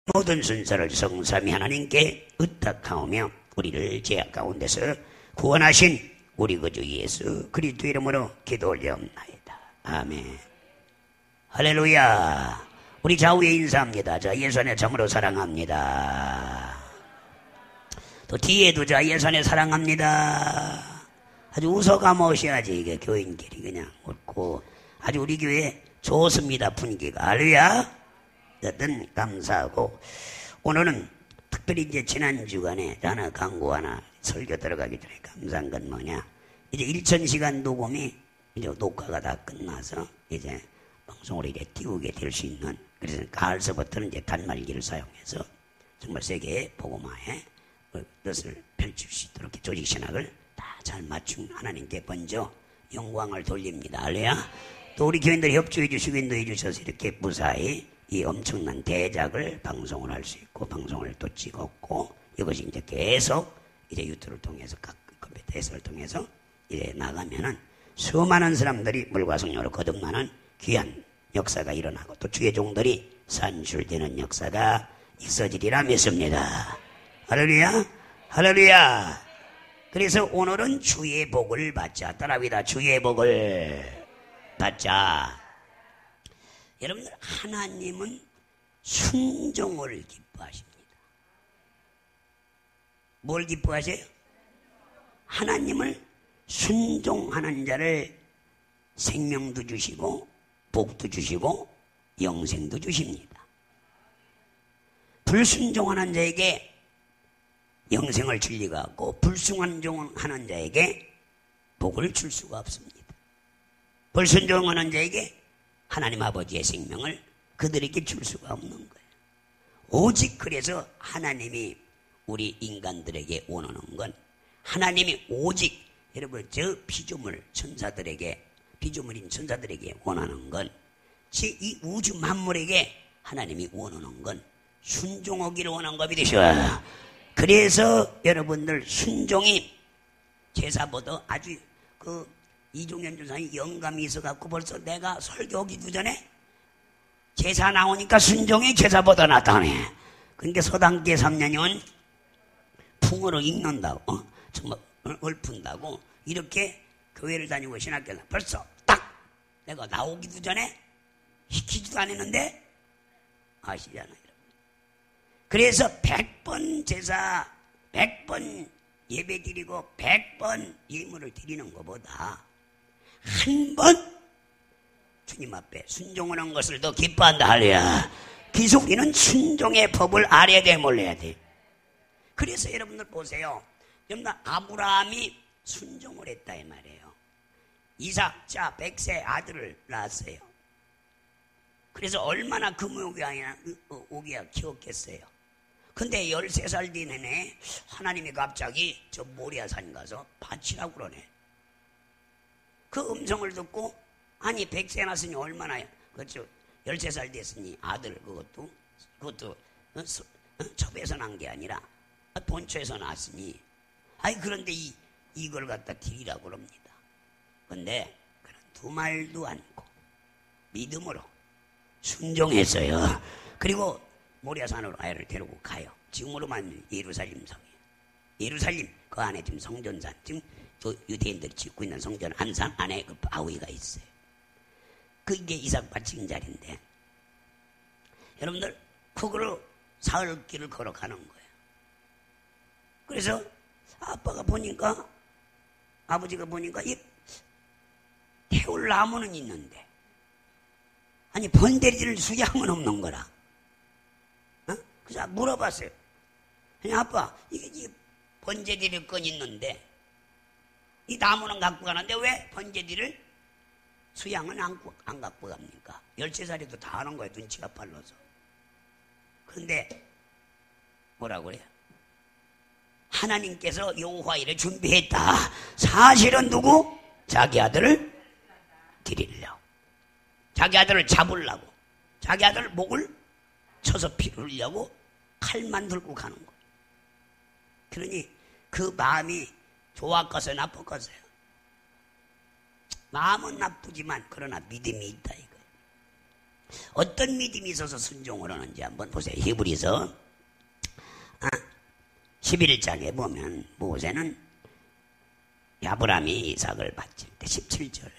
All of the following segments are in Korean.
모든 순서를 성삼위 하나님께 의탁하오며 우리를 죄악 가운데서 구원하신 우리 구주 예수 그리스도 이름으로 기도 올려옵나이다. 아멘. 할렐루야. 우리 좌우에 인사합니다. 자, 예수 안에 참으로 사랑합니다. 또 뒤에도 자, 예수 안에 사랑합니다. 아주 웃어가 모셔야지. 이게 교인끼리 그냥 웃고 아주 우리 교회 좋습니다. 분위기가. 할렐루야. 어떤 감사하고 오늘은 특별히 이제 지난 주간에 하나 광고 하나 설교 들어가기 전에 감사한 건 뭐냐, 이제 1000시간 녹음이 이제 녹화가 다 끝나서 이제 방송을 이제 띄우게 될 수 있는, 그래서 가을서부터는 이제 단말기를 사용해서 정말 세계의 복음화에 뜻을 펼칠 수 있도록 조직 신학을 다 잘 맞춘 하나님께 먼저 영광을 돌립니다. 할렐루야. 또 우리 교인들이 협조해 주시고 인도해 주셔서 이렇게 무사히 이 엄청난 대작을 방송을 할 수 있고 방송을 또 찍었고, 이것이 이제 계속 이제 유튜브를 통해서 각 컴퓨터를 통해서 이제 나가면은 수많은 사람들이 물과 성령으로 거듭나는 귀한 역사가 일어나고 또 주의 종들이 산출되는 역사가 있어지리라 믿습니다. 할렐루야, 할렐루야. 그래서 오늘은 주의 복을 받자. 따라합니다. 주의 복을 받자. 여러분들, 하나님은 순종을 기뻐하십니다. 뭘 기뻐하세요? 하나님을 순종하는 자를 생명도 주시고 복도 주시고 영생도 주십니다. 불순종하는 자에게 영생을 줄 리가 없고 불순종하는 자에게 복을 줄 수가 없습니다. 불순종하는 자에게 하나님 아버지의 생명을 그들에게 줄 수가 없는 거예요. 오직 그래서 하나님이 우리 인간들에게 원하는 건, 하나님이 오직 여러분 저 피조물 천사들에게, 피조물인 천사들에게 원하는 건, 즉 이 우주 만물에게 하나님이 원하는 건 순종하기를 원한 겁니다. 그래서 여러분들 순종이 제사보다 아주 이종현 주사님 영감이 있어갖고 벌써 내가 설교하기도 전에 제사 나오니까 순종이 제사보다 낫다네. 그러니까 서당계 3년이면 풍어로 읽는다고, 정말 읊은다고 이렇게 교회를 다니고 신학교를 벌써 딱 내가 나오기도 전에 시키지도 않았는데 아시잖아요. 그래서 100번 제사, 100번 예배 드리고 100번 예물을 드리는 것보다 한 번 주님 앞에 순종을 한 것을 더 기뻐한다. 할렐루야. 그래서 우리는 순종의 법을 알아야 돼, 몰라야 돼. 그래서 여러분들 보세요. 여러분들 아브라함이 순종을 했다 이 말이에요. 이삭 자 100세 아들을 낳았어요. 그래서 얼마나 오기야 키웠겠어요. 근데 13살 된 해에 하나님이 갑자기 저 모리아산 가서 바치라고 그러네. 그 음성을 듣고, 아니 100세 났으니 얼마나, 그렇죠, 13살 됐으니 아들 그것도 첩에서 난 게 아니라 본초에서 났으니, 아니 그런데 이걸 갖다 드리라고 그럽니다. 근데 그런 두 말도 않고 믿음으로 순종했어요. 그리고 모리아산으로 아이를 데리고 가요. 지금으로만 예루살림 성이에요. 예루살림 그 안에 지금 성전산, 지금 저 유대인들이 짓고 있는 성전 안산 안에 그 바위가 있어요. 그게 이삭 바친 자리인데, 여러분들 그거를 사흘길을 걸어가는 거예요. 그래서 아버지가 보니까 이 태울 나무는 있는데, 아니 번데리를 수양은 없는 거라. 그래서 물어봤어요. 아니 아빠, 이게 번제디를 건 있는데 이 나무는 갖고 가는데 왜 번제디를 수양은 안 갖고 갑니까? 13살에도 다 하는 거예요. 눈치가 빨라서. 근데 뭐라고 그래요? 하나님께서 여호와일을 준비했다. 사실은 누구? 자기 아들을 드리려고, 자기 아들을 잡으려고, 자기 아들 목을 쳐서 피를 흘려고 칼만 들고 가는 거예요. 그러니 그 마음이 좋았겠어요, 나빴겠어요? 마음은 나쁘지만 그러나 믿음이 있다 이거예요. 어떤 믿음이 있어서 순종을 하는지 한번 보세요. 히브리서 11장에 보면 모세는 아브라함이 이삭을 바칠 때 17절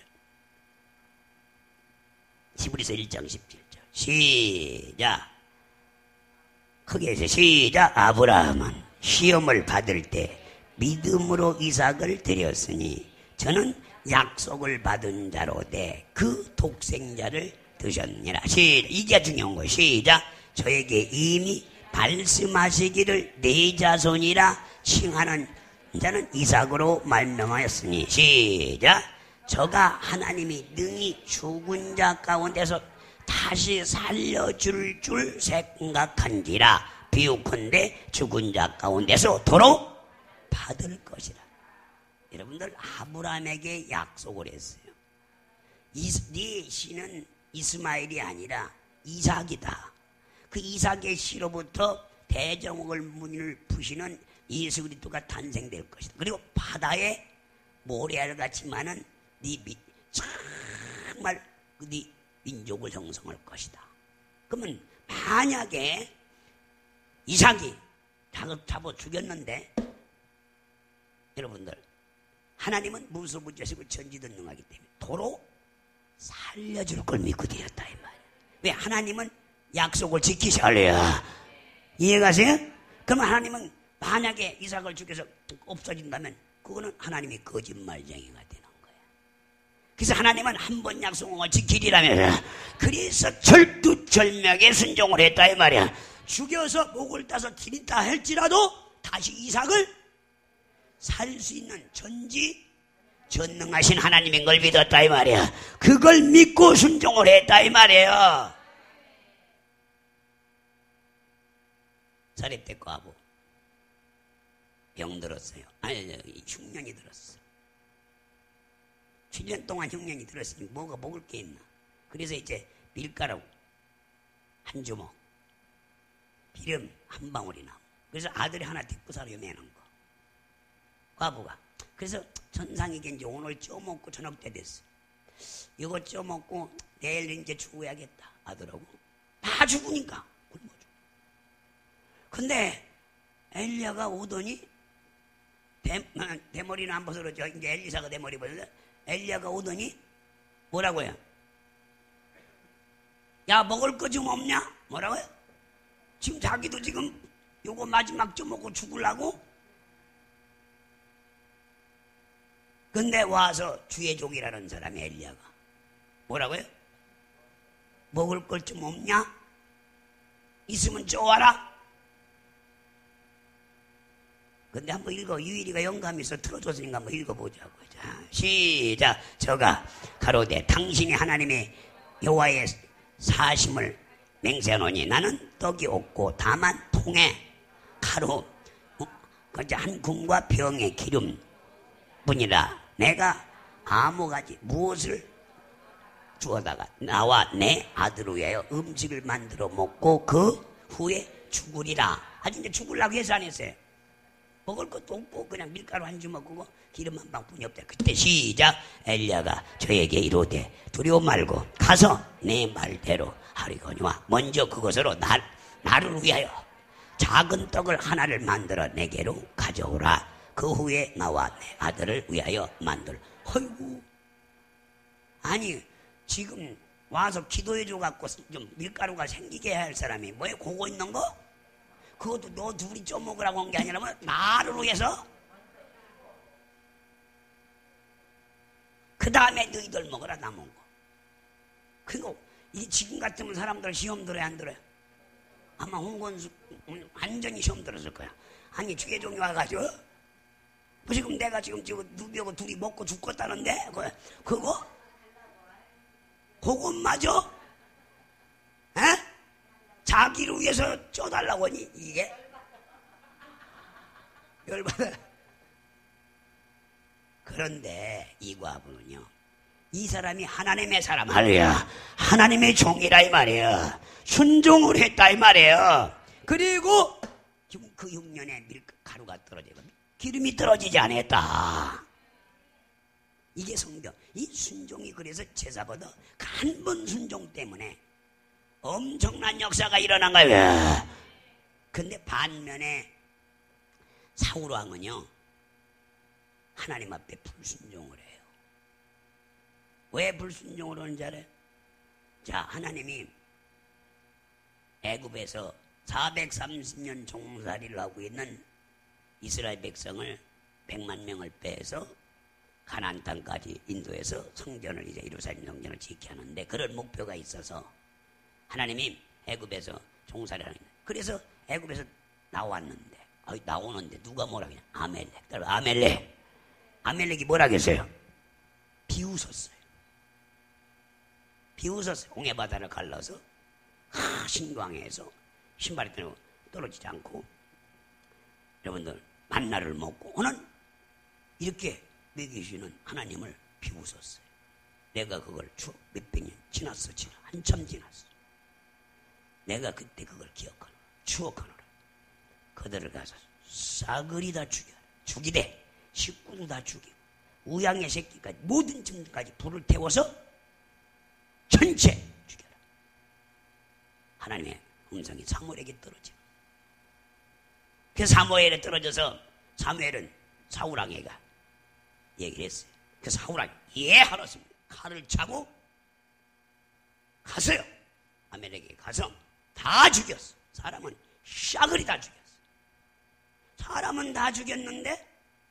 히브리서 1장 17절 시작 크게 해서 시작 아브라함은 시험을 받을 때 믿음으로 이삭을 드렸으니 저는 약속을 받은 자로 돼 그 독생자를 드셨느니라. 이게 중요한 거예요. 시작 저에게 이미 말씀하시기를 내 자손이라 칭하는 자는 이삭으로 말명하였으니 시작 저가 하나님이 능히 죽은 자 가운데서 다시 살려줄 줄 생각한지라 비유컨대 죽은 자 가운데서 도로 받을 것이라. 여러분들 아브라함에게 약속을 했어요. 네 씨는 이스마엘이 아니라 이삭이다. 그 이삭의 씨로부터 대정옥을 문을 푸시는 예수 그리스도가 탄생될 것이다. 그리고 바다에 모래알 같이 많은 정말 네 민족을 형성할 것이다. 그러면 만약에 이삭이 잡아 죽였는데 여러분들 하나님은 무소부지하시고 전지전능하기 때문에 도로 살려줄 걸 믿고 되었다 이 말이야. 왜? 하나님은 약속을 지키셔야 할래요. 이해가세요? 그러면 하나님은 만약에 이삭을 죽여서 없어진다면 그거는 하나님이 거짓말쟁이가 되는 거야. 그래서 하나님은 한 번 약속한 걸 지키리라면서 그래서 절두절명에 순종을 했다 이 말이야. 죽여서 목을 따서 기린다 할지라도 다시 이삭을 살 수 있는 전능하신 하나님인 걸 믿었다 이 말이야. 그걸 믿고 순종을 했다 이 말이에요. 사렙 때 과부 병 들었어요. 아니 흉년이 들었어. 7년 동안 흉년이 들었으니 뭐가 먹을 게 있나. 그래서 이제 밀가루 한 주먹 기름 한 방울이 나오고 그래서 아들이 하나 데리고 살아요. 매는 거 과부가. 그래서 전상이게 이제 오늘 쪄먹고 저녁 때 됐어. 이거 쪄먹고 내일 이제 죽어야겠다 아들하고 다 죽으니까 굶어 죽어. 근데 엘리야가 오더니 대머리는 안 벗어졌죠. 이제 엘리사가 대머리 벗어서 엘리야가 오더니 뭐라고요? 야 먹을 거 좀 없냐? 뭐라고요? 지금 자기도 지금 요거 마지막 쪄먹고 죽으려고? 근데 와서 주의 종이라는 사람이 엘리야가 뭐라고요? 먹을 걸 좀 없냐? 있으면 쪼와라. 근데 한번 읽어. 유일이가 영감이 있어 틀어줬으니까 한번 읽어보자고. 자, 시작. 저가 가로되 당신이 하나님의 여호와의 사심을 맹세하노니 나는 떡이 없고 다만 통에 가루 한 궁과 병의 기름 뿐이라. 내가 아무 가지 무엇을 주어다가 나와 내 아들을 위하여 음식을 만들어 먹고 그 후에 죽으리라. 아직 이제 죽으려고 해서 안 했어요. 먹을 것도 없고 그냥 밀가루 한 주먹 먹고 기름 한 방뿐이 없다. 그때 시작. 엘리야가 저에게 이르되 두려워 말고 가서 내 말대로 하리거니와 먼저 그것으로 나를 위하여 작은 떡을 하나를 만들어 내게로 가져오라. 그 후에 나와 내 아들을 위하여 만들. 어이구. 아니 지금 와서 기도해줘 갖고 좀 밀가루가 생기게 할 사람이 뭐에 고고 있는 거? 그것도 너 둘이 좀 먹으라고 한 게 아니라 나를 위해서? 그 다음에 너희들 먹으라 남은 거. 그리고 지금 같으면 사람들 시험 들어야 안 들어요? 아마 홍건수 완전히 시험 들었을 거야. 아니 주계종이 와가지고 지금 내가 지금 누비하고 둘이 먹고 죽겠다는데 그거 맞아? 에? 자기를 위해서 쪄달라고 하니 이게 열받아. 그런데 이 과부는요, 이 사람이 하나님의 사람 할렐루야, 하나님의 종이라 이 말이에요. 순종을 했다 이 말이에요. 그리고 지금 그 흉년에 밀가루가 떨어지고 기름이 떨어지지 않았다. 이게 성경. 이 순종이 그래서 제사보다 한 번 순종 때문에 엄청난 역사가 일어난 거예요. 근데 반면에 사울왕은요, 하나님 앞에 불순종을 해요. 왜 불순종을 하는지 알아요? 자, 하나님이 애굽에서 430년 종살이를 하고 있는 이스라엘 백성을 100만 명을 빼서 가나안 땅까지 인도해서 성전을 이제 예루살렘 성전을 짓게 하는데, 그런 목표가 있어서 하나님이 애굽에서 종살이를 하는 거예요. 그래서 애굽에서 나왔는데, 나오는데 누가 뭐라 그냥 아멜렉. 아멜렉이 뭐라 했어요? 비웃었어요. 홍해바다를 갈라서 신광해서 신발이 떨어지지 않고, 여러분들 만나를 먹고 오는 이렇게 먹이시는 하나님을 비웃었어요. 내가 그걸 몇백 년 지났어. 한참 지났어. 내가 그때 그걸 기억하노라, 추억하노라. 그들을 가서 싸그리 다 죽이되 식구도 다 죽이고 우양의 새끼까지 모든 짐까지 불을 태워서 전체 죽여라. 하나님의 음성이 사무엘에게 떨어져. 그 사무엘에 떨어져서 사무엘은 사울왕에가 얘기를 했어요. 그 사울왕이 하라습니다. 칼을 차고 갔어요. 아멜렉에게 가서 다 죽였어. 사람은 싸그리 다 죽였어. 사람은 다 죽였는데,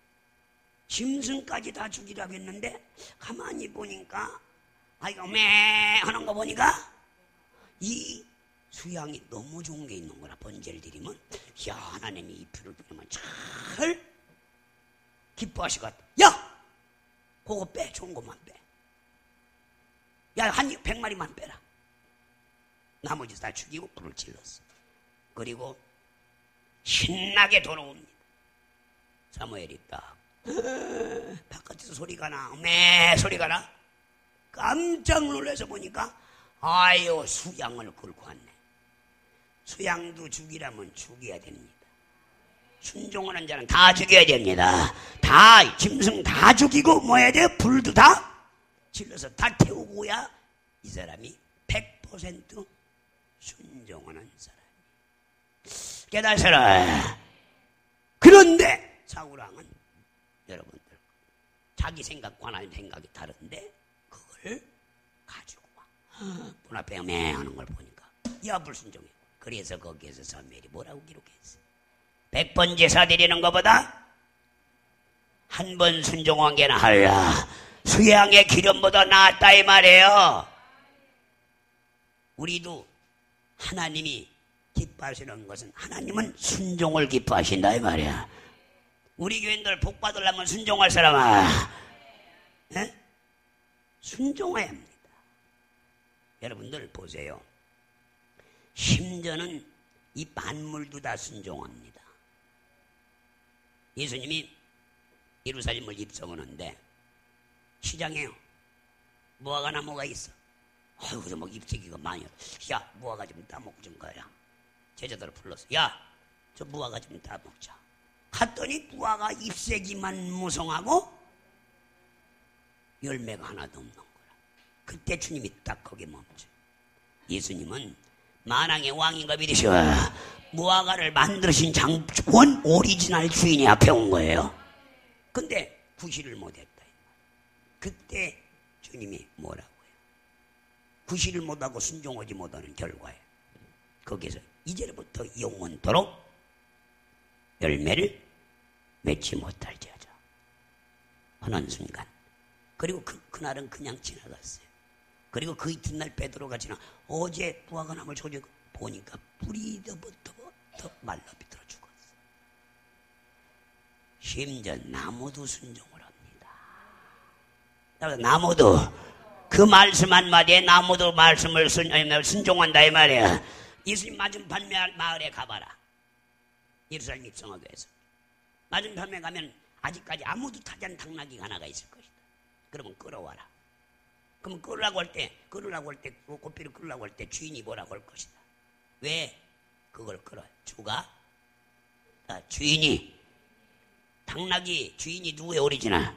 짐승까지 다 죽이라고 했는데, 가만히 보니까 아이고 매 하는 거 보니까 이 수양이 너무 좋은 게 있는 거라. 번제를 드리면, 야, 하나님이 이 피를 뿌리면 잘 기뻐하실 것 같다. 야, 그거 빼. 좋은 것만 빼. 야, 100마리만 빼라. 나머지 다 죽이고 불을 질렀어. 그리고 신나게 돌아옵니다. 사무엘이 딱 바깥에서 소리가 나. 소리가 나. 깜짝 놀라서 보니까 아유, 수양을 끌고 왔네. 수양도 죽이라면 죽여야 됩니다. 순종하는 자는 다 죽여야 됩니다. 다 짐승 다 죽이고 뭐 해야 돼? 불도 다 질러서 다 태우고야 이 사람이 100% 순종하는 사람. 깨달으라. 그런데 사울왕은 여러분들 자기 생각과 하나님 생각이 다른데 그걸 가지고 와. 문 앞에 하는 걸 보니까 야, 불순종해. 그래서 거기에서 사무엘이 뭐라고 기록했어요? 100번 제사 드리는 것보다 한 번 순종한 게 나으라. 수양의 기름보다 낫다 이 말이에요. 우리도 하나님이 기뻐하시는 것은, 하나님은 순종을 기뻐하신다 이 말이야. 우리 교인들 복 받으려면 순종할 사람아, 순종해야 합니다. 여러분들 보세요. 심지어는 이 만물도 다 순종합니다. 예수님이 예루살렘을 입성하는데 시장에요, 무화과 나무가 있어. 아이고, 뭐 잎새기가 많이. 야, 무화과 좀 따먹고 좀 가야. 제자들을 불렀어. 야, 저 무화과 좀 따먹자. 갔더니 무화과 잎새기만 무성하고 열매가 하나도 없는 거라. 그때 주님이 딱 거기에 멈춰. 예수님은 만왕의 왕인가 믿으셔. 무화과를 만드신 원 오리지널 주인이 앞에 온 거예요. 근데 구실을 못했다. 그때 주님이 뭐라고 해요? 구실을 못하고 순종하지 못하는 결과에 거기에서 이제부터 영원토록 열매를 맺지 못할지어다 하는 순간, 그리고 그날은 그냥 지나갔어요. 그리고 그 이튿날 베드로가 지나 어제 무화과나무를 저기 보니까 뿌리 더부터 말라 비틀어 죽었어. 심지어 나무도 순종을 합니다. 나무도 그 말씀 한마디에 나무도 말씀을 순종한다 이 말이야. 예수님 맞은편 마을에 가봐라. 예루살렘 입성하기 위해서 맞은편에 가면 아직까지 아무도 타지 않은 당나귀가 하나가 있을 것이다. 그러면 끌어와라. 그럼 끌으라고 할 때 고삐를 끌으라고 할 때 주인이 뭐라고 할 것이다. 왜 그걸 끌어요? 주인이, 당나귀 주인이 누구의 오리지널?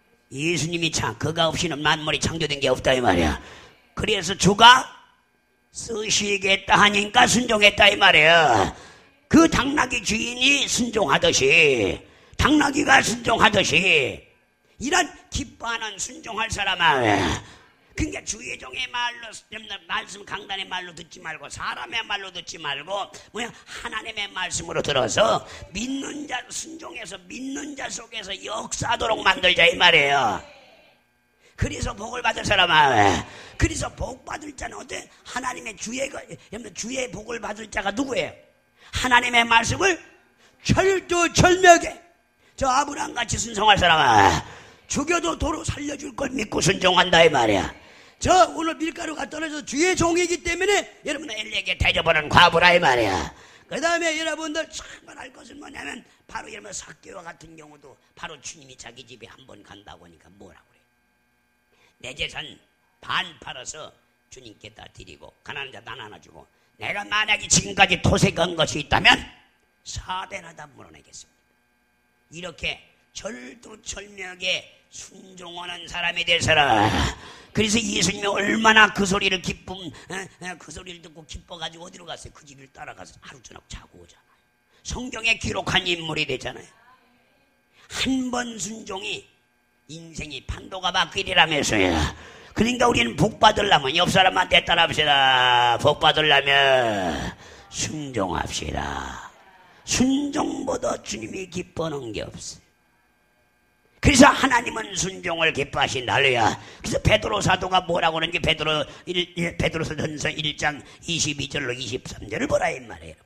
예수님이 그가 없이는 만물이 창조된 게 없다 이 말이야. 그래서 주가 쓰시겠다 하니까 순종했다 이 말이에요. 그 당나귀 주인이 순종하듯이, 당나귀가 순종하듯이 이런 기뻐하는 순종할 사람아, 그러니까 주의 종의 말로, 말씀 강단의 말로 듣지 말고 사람의 말로 듣지 말고 하나님의 말씀으로 들어서 믿는 자, 순종해서 믿는 자 속에서 역사하도록 만들자 이 말이에요. 그래서 복을 받을 사람아, 그래서 복 받을 자는 어때? 하나님의 주의 복을 받을 자가 누구예요? 하나님의 말씀을 철두철미하게, 저 아브라함같이 순종할 사람아, 죽여도 도로 살려줄 걸 믿고 순종한다 이 말이야. 저 오늘 밀가루가 떨어져서 주의 종이기 때문에 여러분 엘리에게 대접하는 과부라 이 말이야. 그 다음에 여러분들 정말 알 것은 뭐냐면, 바로 여러분 삭개와 같은 경우도 바로 주님이 자기 집에 한번 간다고 하니까 뭐라고 그래? 내 재산 반 팔아서 주님께 다 드리고 가난한 자 난 하나 주고, 내가 만약에 지금까지 토색한 것이 있다면 4배나 다 물어내겠습니다. 이렇게 절두철미하게 순종하는 사람이 될 사람. 그래서 예수님이 얼마나 그 소리를 그 소리를 듣고 기뻐가지고 어디로 갔어요? 그 집을 따라가서 하루 저녁 자고 오잖아요. 성경에 기록한 인물이 되잖아요. 한 번 순종이 인생이 판도가 바뀌리라면서요. 그러니까 우리는 복 받으려면 옆 사람한테 따라합시다. 복 받으려면 순종합시다. 순종보다 주님이 기뻐하는 게 없어요. 그래서 하나님은 순종을 기뻐하신다. 할렐루야. 그래서 베드로 사도가 뭐라고 하는지 베드로전서 1장 22절로 23절을 보라 이 말이에요.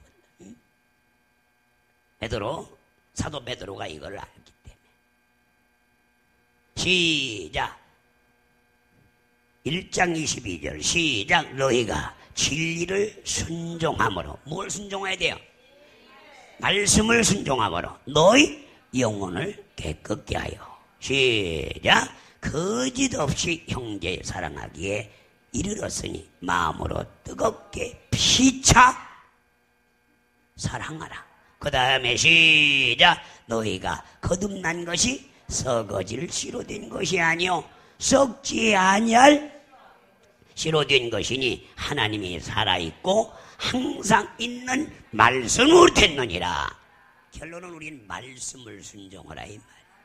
사도 베드로가 이걸 알기 때문에. 시작. 1장 22절 시작. 너희가 진리를 순종함으로, 뭘 순종해야 돼요? 말씀을 순종함으로 너희 영혼을 깨끗게 하여, 시작. 거짓 없이 형제 사랑하기에 이르렀으니 마음으로 뜨겁게 피차 사랑하라. 그 다음에 시작. 너희가 거듭난 것이 썩어질 씨로 된 것이 아니요 썩지 아니할 씨로 된 것이니 하나님이 살아있고 항상 있는 말씀으로 됐느니라. 결론은 우리는 말씀을 순종하라 이 말.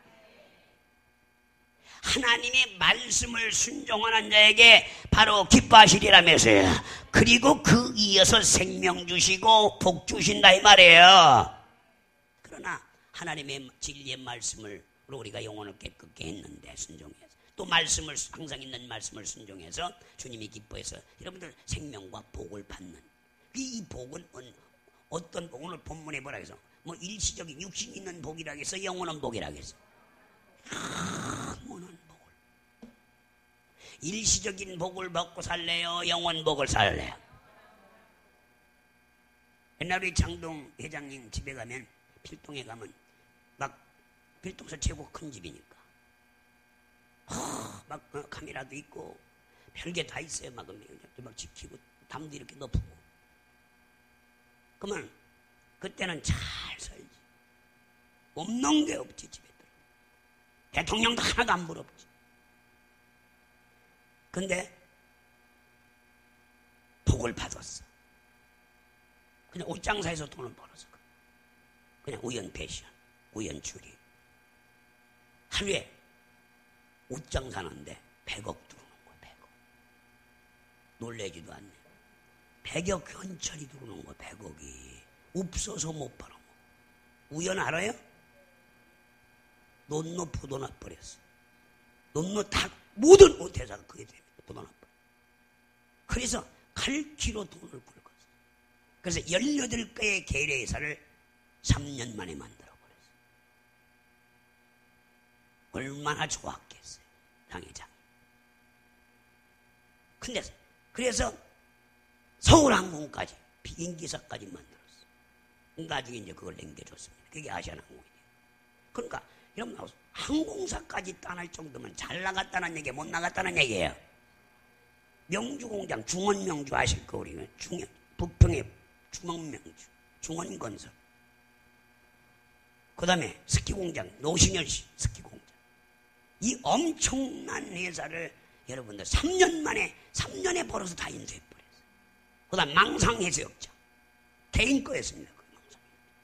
하나님의 말씀을 순종하는 자에게 바로 기뻐하시리라면서요. 그리고 그 이어서 생명 주시고 복 주신다 이 말이에요. 그러나 하나님의 진리의 말씀을 우리가 영혼을 깨끗게 했는데 순종해서, 또 말씀을 항상 있는 말씀을 순종해서 주님이 기뻐해서 여러분들 생명과 복을 받는 이 복은 어떤 복? 오늘 본문에 뭐라 해서 뭐 일시적인 육신 있는 복이라고 해서 영원한 복이라고 해서 영원한 복을, 일시적인 복을 받고 살래요? 영원 복을 살래요? 옛날 우리 장동 회장님 집에 가면, 필동에 가면 막 필동에서 최고 큰 집이니까 막 카메라도 있고 별게 다 있어요. 막 지키고 담도 이렇게 높고. 그러면 그때는 잘 살지. 없는 게 없지 집에. 대통령도 하나도 안 부럽지. 근데 복을 받았어. 그냥 옷장사에서 돈을 벌어서 그냥 우연 패션, 우연 추리. 하루에 옷장 사는데 100억 들어오는 거야. 100억. 놀래지도 않네. 100억 현찰이 들어오는 거야. 100억이 없어서 못 팔아. 우연 알아요? 논노 포도나 버렸어. 논노 다 모든 옷회사가 그게 됩니다. 포도나 버려. 그래서 갈키로 돈을 벌었어. 그래서 18개의 계례회사를 3년 만에 만들어버렸어. 얼마나 좋았겠어요, 당회장이. 근데 그래서 서울항공까지 비행기사까지 만들었어. 나중에 이제 그걸 남겨줬습니다. 그게 아시아나항공이에요. 그러니까 여러분, 항공사까지 따낼 정도면 잘 나갔다는 얘기예요, 못 나갔다는 얘기예요? 명주공장, 중원명주 아실 거, 우리가 부평의 중원명주, 중원건설. 그 다음에 스키공장, 노신열 스키공장. 이 엄청난 회사를 여러분들 3년에 벌어서 다 인수해버렸어요. 그 다음 망상해수욕장. 개인 거였습니다. 그 망상.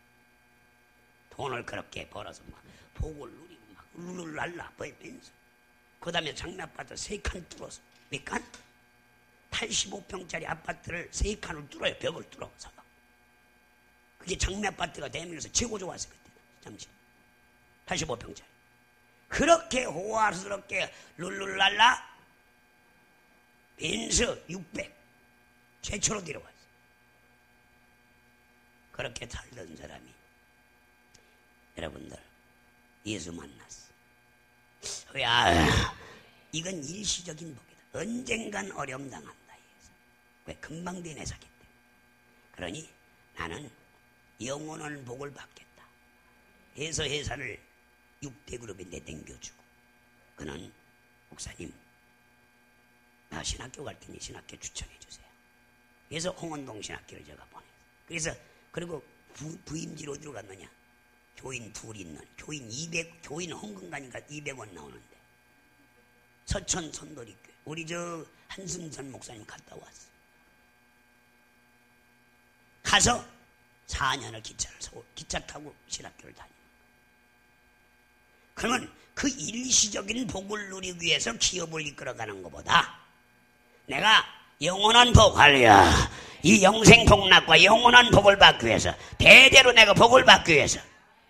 돈을 그렇게 벌어서 막 복을 누리고 막 룰랄라 보이면서 그 다음에 장미 아파트 3칸 뚫어서 몇 칸? 85평짜리 아파트를 3칸을 뚫어요. 벽을 뚫어서. 그게 장미 아파트가 대한민국에서 최고 좋았어요. 그때 잠시 85평짜리. 그렇게 호화스럽게 룰룰랄라 벤츠 600 최초로 들어왔어요. 그렇게 살던 사람이 여러분들 예수 만났어. 야, 이건 일시적인 복이다. 언젠간 어려움 당한다. 왜? 금방 되네 사기 때문에. 그러니 나는 영원한 복을 받겠다 해서 회사를 6대 그룹에 내댕겨주고, 그는 목사님 나 신학교 갈 테니 신학교 추천해 주세요. 그래서 홍원동 신학교를 제가 보냈어요. 그래서 그리고 부임지로 어디로 갔느냐? 교인 둘 있는 교인 200 교인 헌금 가니까 200원 나오는데 서천 선도리교회 우리 저 한승선 목사님 갔다 왔어. 가서 4년을 기차 타고 신학교를 다니는 거예요. 그러면 그 일시적인 복을 누리기 위해서 기업을 이끌어가는 것보다 내가 영원한 복, 할렐루야, 이 영생 복락과 영원한 복을 받기 위해서, 대대로 내가 복을 받기 위해서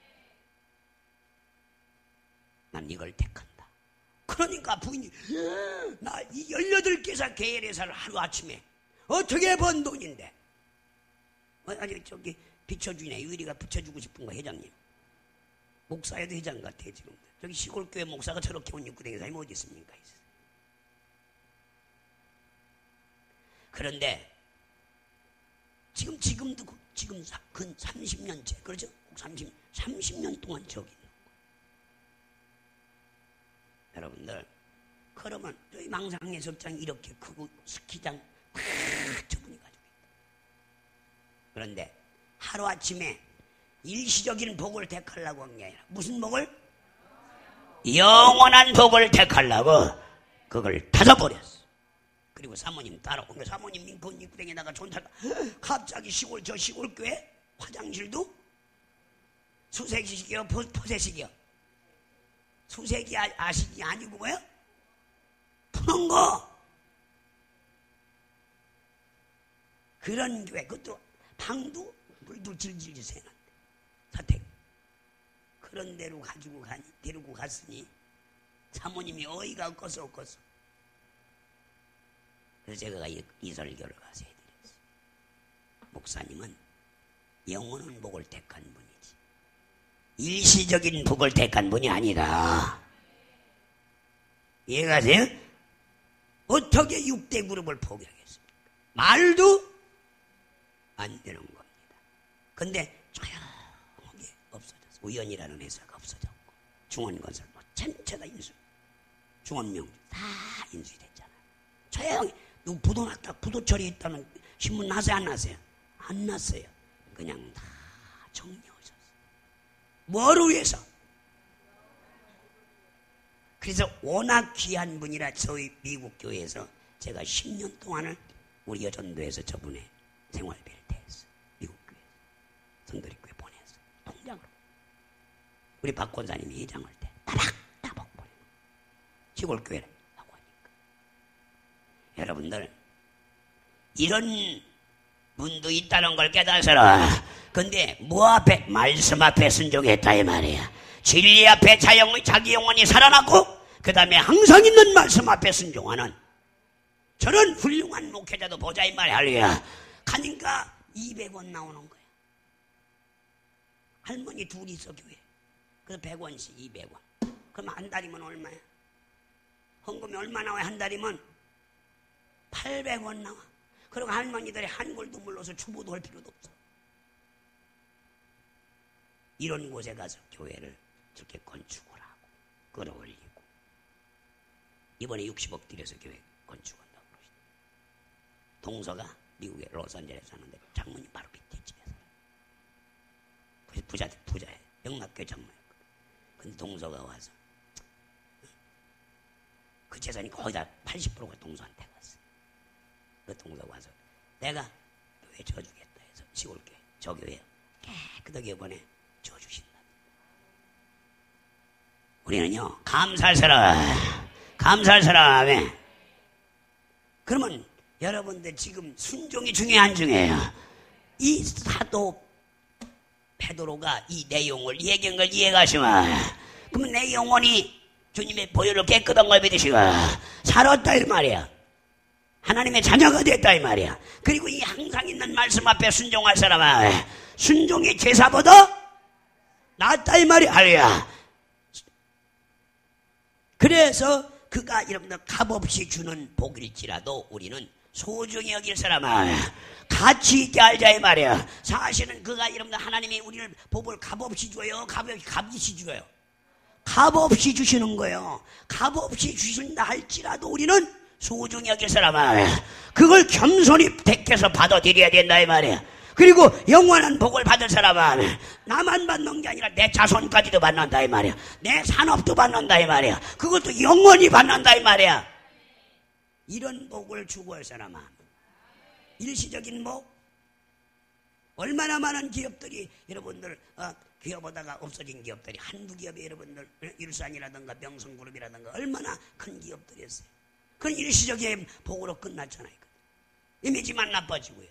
난 이걸 택한다. 그러니까 부인이 나 이 18개사 계열회사를 하루아침에 어떻게 번 돈인데, 아니 저기 비춰주네. 유일이가 붙여주고 싶은 거 회장님. 목사에도 회장 같아 지금. 저기 시골교회 목사가 저렇게 온 육구댕이 사람이 어디 있습니까? 그런데 지금도 지금 근 30년째 그렇죠? 30년 동안 저기 있는 거예요. 여러분들 그러면 저희 망상해수욕장 이렇게 크고 스키장 팍 저분이 가지고 있다. 그런데 하루아침에 일시적인 복을 택하려고 한 게 아니라 무슨 복을? 영원한 복을 택하려고 그걸 닫아버렸어. 그리고 사모님 따라오면 사모님 민폰 입구댕에다가 존타가 갑자기 저 시골교회 화장실도 수세식이요 포세식이요? 수세기 아식이 아니고 뭐요? 푸는 거. 그런 교회, 그것도 방도 물도 질질 새는데 사택. 그런 데로 데리고 갔으니 사모님이 어이가 없겠어. 그래서 제가 이 설교를 가서 해드렸어요. 목사님은 영원한 복을 택한 분이지 일시적인 복을 택한 분이 아니다. 이해가세요? 어떻게 6대 그룹을 포기하겠습니까? 말도 안 되는 겁니다. 근데 조용하게 없어졌어. 우연이라는 회사가 없어졌고 중원건설 뭐 전체가 인수, 중원명 다 인수이 됐잖아요. 조용히 누구 부도 났다, 부도 처리 있다는 신문 나세요 안 나세요? 안 났어요. 그냥 다 정리하셨어요. 뭐를 위해서? 그래서 워낙 귀한 분이라 저희 미국 교회에서 제가 10년 동안을 우리 여전도에서 저분의 생활비를 대했어요. 미국 교회에서 성도리교회 보냈어요. 통장으로. 우리 박 권사님이 회장을 때 따박따박 보내요. 시골교회를 하고 하니까. 여러분들 이런 분도 있다는 걸 깨달으라. 근데 뭐 앞에? 말씀 앞에 순종했다 이 말이야. 진리 앞에 자기 영혼이 살아났고 그 다음에 항상 있는 말씀 앞에 순종하는 저런 훌륭한 목회자도 보자 이 말이야. 할렐루야. 가니까 200원 나오는 거야. 할머니 둘이 있어 교회. 그래서 100원씩 200원. 그럼 한 달이면 얼마야? 헌금이 얼마 나와요? 한 달이면 800원 나와. 그리고 할머니들이 한골도 물러서 추모도 할 필요도 없어. 이런 곳에 가서 교회를 저렇게 건축을 하고 끌어올리고 이번에 60억 들여서 교회 건축한다고 그러시죠. 동서가 미국의 로스앤젤레스 사는데 장모님 바로 밑에 집에 살아요. 부자예요. 영락교회 장모였거든. 근데 동서가 와서 그 재산이 거의 다 80%가 동서한테 갔어요. 그 동서가 와서 내가 교회 져주겠다 해서 시골교회 저 교회 깨끗하게 이번에 져주신다. 우리는요 감사할 사람. 그러면 여러분들 지금 순종이 중요해 안 중요해요? 이 사도 베드로가 이 내용을 얘기한 걸 이해가시면 그러면 내 영혼이 주님의 보혈로 깨끗한 걸 믿으시고 살았다 이 말이야. 하나님의 자녀가 됐다 이 말이야. 그리고 이 항상 있는 말씀 앞에 순종할 사람은 순종이 제사보다 낫다 이 말이야. 할렐루야. 그래서 그가 여러분들 값없이 주는 복일지라도 우리는 소중히 여길 사람은 가치 있게 알자 이 말이야. 사실은 그가 여러분들 하나님이 우리를 복을 값없이 줘요? 값없이 줘요? 값없이 주시는 거예요. 값없이 주신다 할지라도 우리는 소중히 여길 사람은 그걸 겸손히 택해서 받아들여야 된다 이 말이야. 그리고 영원한 복을 받을 사람은 나만 받는 게 아니라 내 자손까지도 받는다 이 말이야. 내 산업도 받는다 이 말이야. 그것도 영원히 받는다 이 말이야. 이런 복을 추구할 사람은 일시적인 복, 얼마나 많은 기업들이 여러분들 기업하다가 없어진 기업들이 한두 기업이 여러분들 일산이라든가 명성그룹이라든가 얼마나 큰 기업들이었어요. 그건 일시적인 복으로 끝났잖아요. 이미지만 나빠지고요.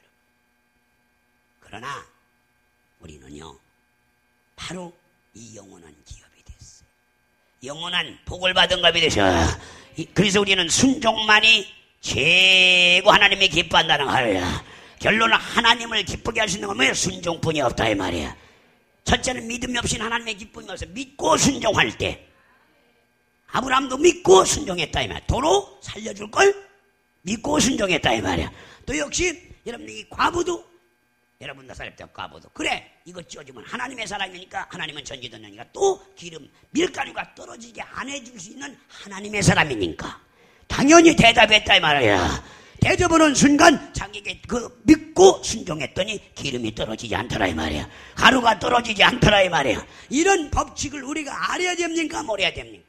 그러나 우리는요 바로 이 영원한 기업이 됐어요. 영원한 복을 받은 것이 되셔. 그래서 우리는 순종만이 최고 하나님이 기뻐한다는 거야. 결론은 하나님을 기쁘게 할 수 있는 건 뭐예요? 순종뿐이 없다 이 말이야. 첫째는 믿음이 없인 하나님의 기쁨이 없어. 믿고 순종할 때 아브라함도 믿고 순종했다 이 말이야. 도로 살려줄 걸 믿고 순종했다 이 말이야. 또 역시 여러분들 이 과부도 여러분들 살았다 과부도 그래 이거 쪄주면 하나님의 사람이니까 하나님은 전지전능이니까 또 기름 밀가루가 떨어지게 안 해줄 수 있는 하나님의 사람이니까 당연히 대답했다 이 말이야. 대접하는 순간 자기에게 그 믿고 순종했더니 기름이 떨어지지 않더라 이 말이야. 가루가 떨어지지 않더라 이 말이야. 이런 법칙을 우리가 알아야 됩니까 모르야 됩니까?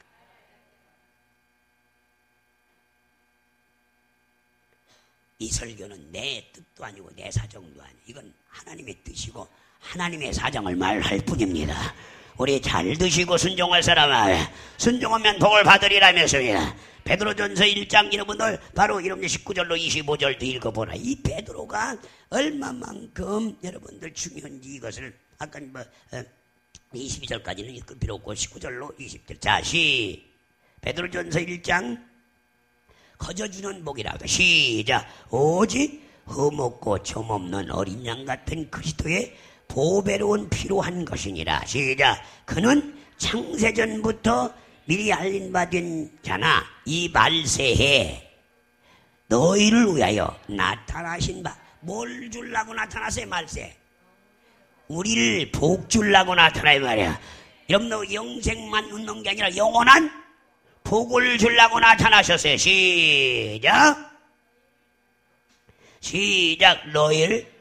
이 설교는 내 뜻도 아니고 내 사정도 아니고 이건 하나님의 뜻이고 하나님의 사정을 말할 뿐입니다. 우리 잘 드시고 순종할 사람은 순종하면 복을 받으리라면서요. 베드로전서 1장 여러분들 바로 여러분들 19절로 25절도 읽어보라. 이 베드로가 얼마만큼 여러분들 중요한지 이것을 아까 22절까지는 읽을 필요 없고 19절로 20절 자 베드로전서 1장 거저주는 복이라고 시작. 오직 흠없고 점없는 어린 양 같은 그리스도의 보배로운 피로 한 것이니라. 시작. 그는 창세전부터 미리 알린 바 된 자나 이 말세에 너희를 위하여 나타나신 바. 뭘 주려고 나타났어요? 말세 우리를 복 주려고 나타나 이 말이야. 여러분 영생만 웃는 게 아니라 영원한 복을 주려고 나타나셨어요. 시작. 너희를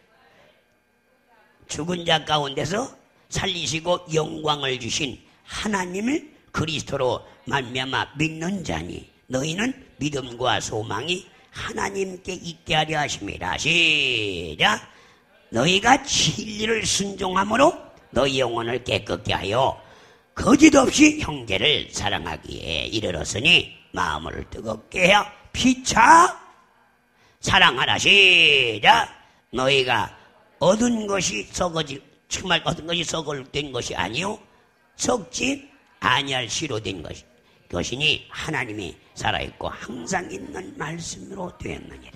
죽은 자 가운데서 살리시고 영광을 주신 하나님을 그리스도로 말미암아 믿는 자니 너희는 믿음과 소망이 하나님께 있게 하려 하심이라. 시작. 너희가 진리를 순종함으로 너희 영혼을 깨끗게 하여 거짓 없이 형제를 사랑하기에 이르렀으니 마음을 뜨겁게 하여 피차 사랑하라. 시작. 너희가 얻은 것이 정말 얻은 것이 썩어된 것이 아니요 썩지 아니할 씨로 된 것이니 하나님이 살아있고 항상 있는 말씀으로 되었느니라.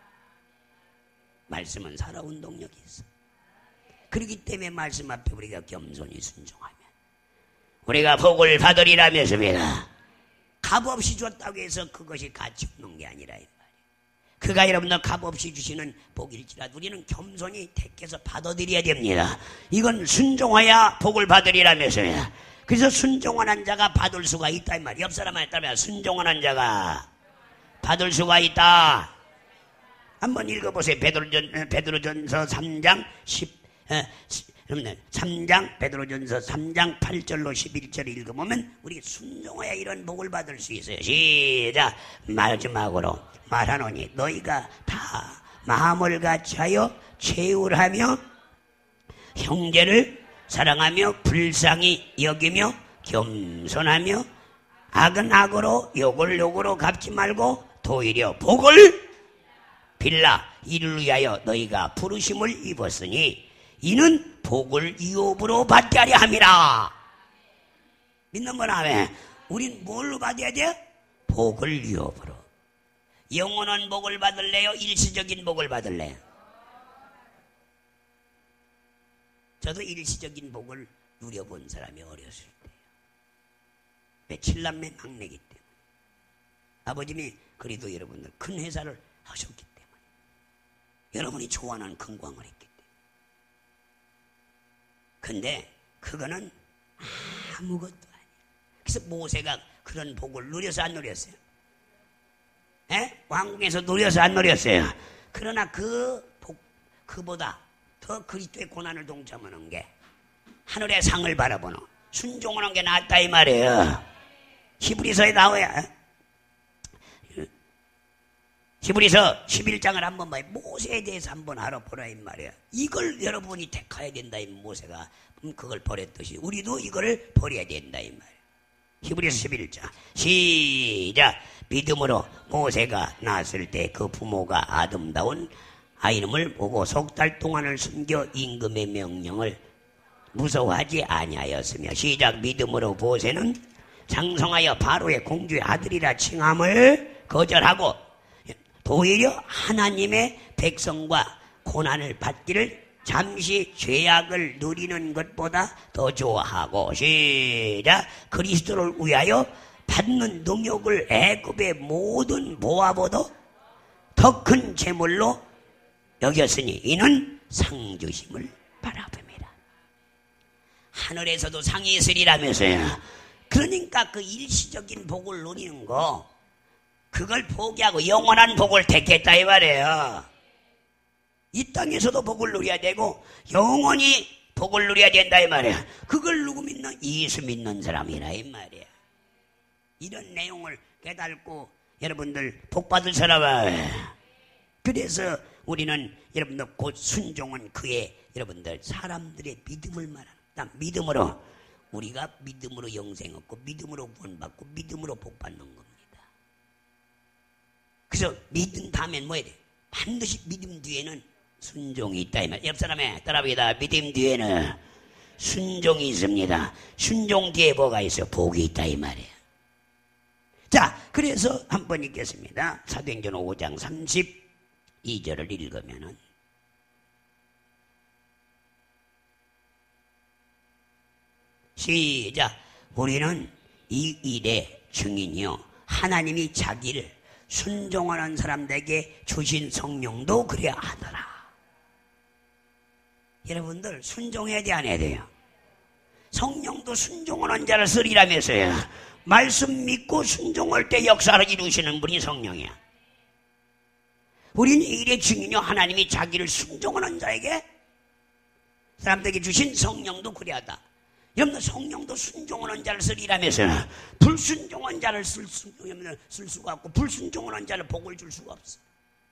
말씀은 살아온 동력이 있어. 그렇기 때문에 말씀 앞에 우리가 겸손히 순종하면 우리가 복을 받으리라면서입니다. 값없이 줬다고 해서 그것이 가치 없는 게 아니라 이 말이에요. 그가 여러분들 값없이 주시는 복일지라도 우리는 겸손히 택해서 받아들여야 됩니다. 이건 순종해야 복을 받으리라면서요. 그래서 순종하는 자가 받을 수가 있다 이 말이에요. 옆 사람한테 따르면 순종하는 자가 받을 수가 있다. 한번 읽어보세요. 베드로전서 3장 3장 베드로전서 3장 8절로 11절 읽어보면 우리 순종해야 이런 복을 받을 수 있어요. 시작. 마지막으로 말하노니 너희가 다 마음을 같이하여 채울하며 형제를 사랑하며 불쌍히 여기며 겸손하며 악은 악으로 욕을 욕으로 갚지 말고 도리어 복을 빌라. 이를 위하여 너희가 부르심을 입었으니 이는 복을 유업으로 받게 하려 함이라. 믿는 분 아멘. 우린 뭘로 받아야 돼? 복을 유업으로. 영원한 복을 받을래요? 일시적인 복을 받을래요? 저도 일시적인 복을 누려본 사람이 어렸을 때예요. 왜? 7남매 막내기 때문에. 아버님이 그래도 여러분들 큰 회사를 하셨기 때문에, 여러분이 좋아하는 건강을 했기 때문에. 근데 그거는 아무것도 아니에요. 그래서 모세가 그런 복을 누려서 안 누렸어요? 에? 왕궁에서 누려서 안 누렸어요? 그러나 그보다 더 그리스도의 고난을 동참하는 게, 하늘의 상을 바라보는 순종하는 게 낫다 이 말이에요. 히브리서에 나와야, 히브리서 11장을 한번 봐요. 모세에 대해서 한번 알아보라 이 말이에요. 이걸 여러분이 택해야 된다 이 모세가 그걸 버렸듯이 우리도 이걸 버려야 된다 이 말이에요. 히브리서 11장 시작. 믿음으로 모세가 낳았을 때 그 부모가 아름다운 아이놈을 보고 석 달 동안을 숨겨 임금의 명령을 무서워하지 아니하였으며, 시작. 믿음으로 모세는 장성하여 바로의 공주의 아들이라 칭함을 거절하고 도리어 하나님의 백성과 고난을 받기를 잠시 죄악을 누리는 것보다 더 좋아하고, 시작. 그리스도를 위하여 받는 능욕을 애굽의 모든 보화보다 더 큰 재물로 여겼으니 이는 상 주심을 바라봅니다. 하늘에서도 상이 있으리라면서요. 그러니까 그 일시적인 복을 누리는 거, 그걸 포기하고 영원한 복을 택했다 이 말이에요. 이 땅에서도 복을 누려야 되고 영원히 복을 누려야 된다 이 말이에요. 그걸 누구 믿는? 예수 믿는 사람이라 이 말이에요. 이런 내용을 깨닫고 여러분들 복 받을 사람은, 그래서 우리는 여러분들 곧 순종은 그의 여러분들 사람들의 믿음을 말하는, 믿음으로 우리가 믿음으로 영생 얻고 믿음으로 구원받고 믿음으로 복 받는 겁니다. 그래서 믿음 다음엔 뭐 해야 돼? 반드시 믿음 뒤에는 순종이 있다 이 말. 옆 사람에 따라합니다. 믿음 뒤에는 순종이 있습니다. 순종 뒤에 뭐가 있어요? 복이 있다 이 말이에요. 자, 그래서 한번 읽겠습니다. 사도행전 5장 32절을 읽으면은, 시작. 우리는 이 일의 증인이요 하나님이 자기를 순종하는 사람들에게 주신 성령도 그래야 하더라. 여러분들 순종해야 돼 안 해야 돼요? 성령도 순종하는 자를 쓰리라면서요. 말씀 믿고 순종할 때 역사를 이루시는 분이 성령이야. 우리는 이 일의 증인이요 하나님이 자기를 순종하는 자에게 사람들에게 주신 성령도 그래야다. 여러분들 성령도 순종하는 자를 쓰리라면서요. 불순종한 자를 쓸 수가 없고 불순종하는 자를 복을 줄 수가 없어.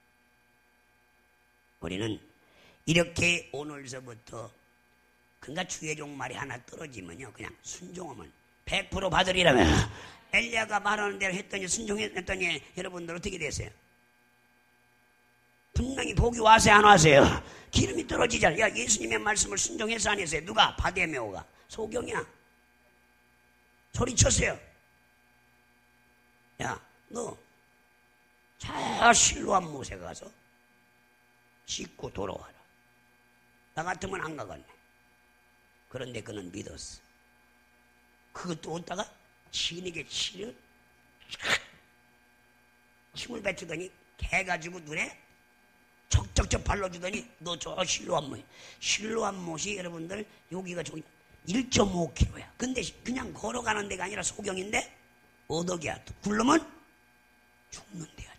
우리는 이렇게 오늘서부터, 그러니까 주의 종말이 하나 떨어지면요 그냥 순종하면 100% 받으리라면, 엘리야가 말하는 대로 했더니 순종했더니 여러분들 어떻게 됐어요? 분명히 복이 와세요 안 와세요? 기름이 떨어지잖아요. 야, 예수님의 말씀을 순종해서 안 했어요? 누가? 바데메오가. 소경이야. 소리쳤어요. 야, 너 저 실로암 못에 가서 씻고 돌아와라. 나 같으면 안 가겠네. 그런데 그는 믿었어. 그것도 오다가 신에게 힘을 뱉으더니 개가지고 눈에 척척척 발라주더니 너 저 실로암 못이 여러분들 여기가 저기 1.5km야. 근데 그냥 걸어가는 데가 아니라 소경인데 어덕이야. 굴르면 죽는 데야.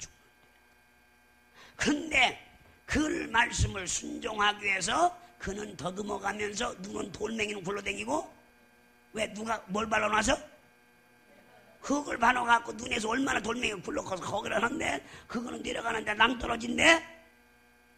근데 그 말씀을 순종하기 위해서 그는 더듬어가면서 눈은 돌멩이는 굴러다니고, 왜 누가 뭘 발라놔서? 흙을 발라갖고 눈에서 얼마나 돌멩이가 굴러가서 거기를 하는데 그거는 내려가는데 낭떨어진데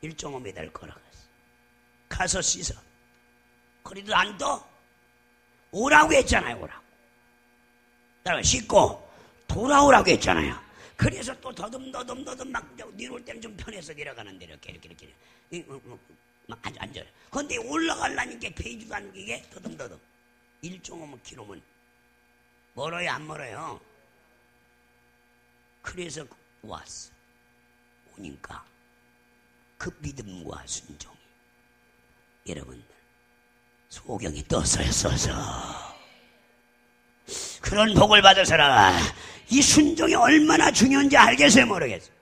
1.5m 걸어갔어. 가서 씻어. 그래도 안 떠. 오라고 했잖아요. 오라고. 따라가 씻고 돌아오라고 했잖아요. 그래서 또 더듬 막 내려올 때는 좀 편해서 내려가는데 이렇게 막 앉아요. 근데 올라가려니까 페이지도 안 끼게 더듬 1.5km면 멀어요 안 멀어요? 그래서 왔어. 오니까 그 믿음과 순종이 여러분들 소경이 떴어요. 써서 그런 복을 받을 사람 이 순종이 얼마나 중요한지 알겠어요 모르겠어요?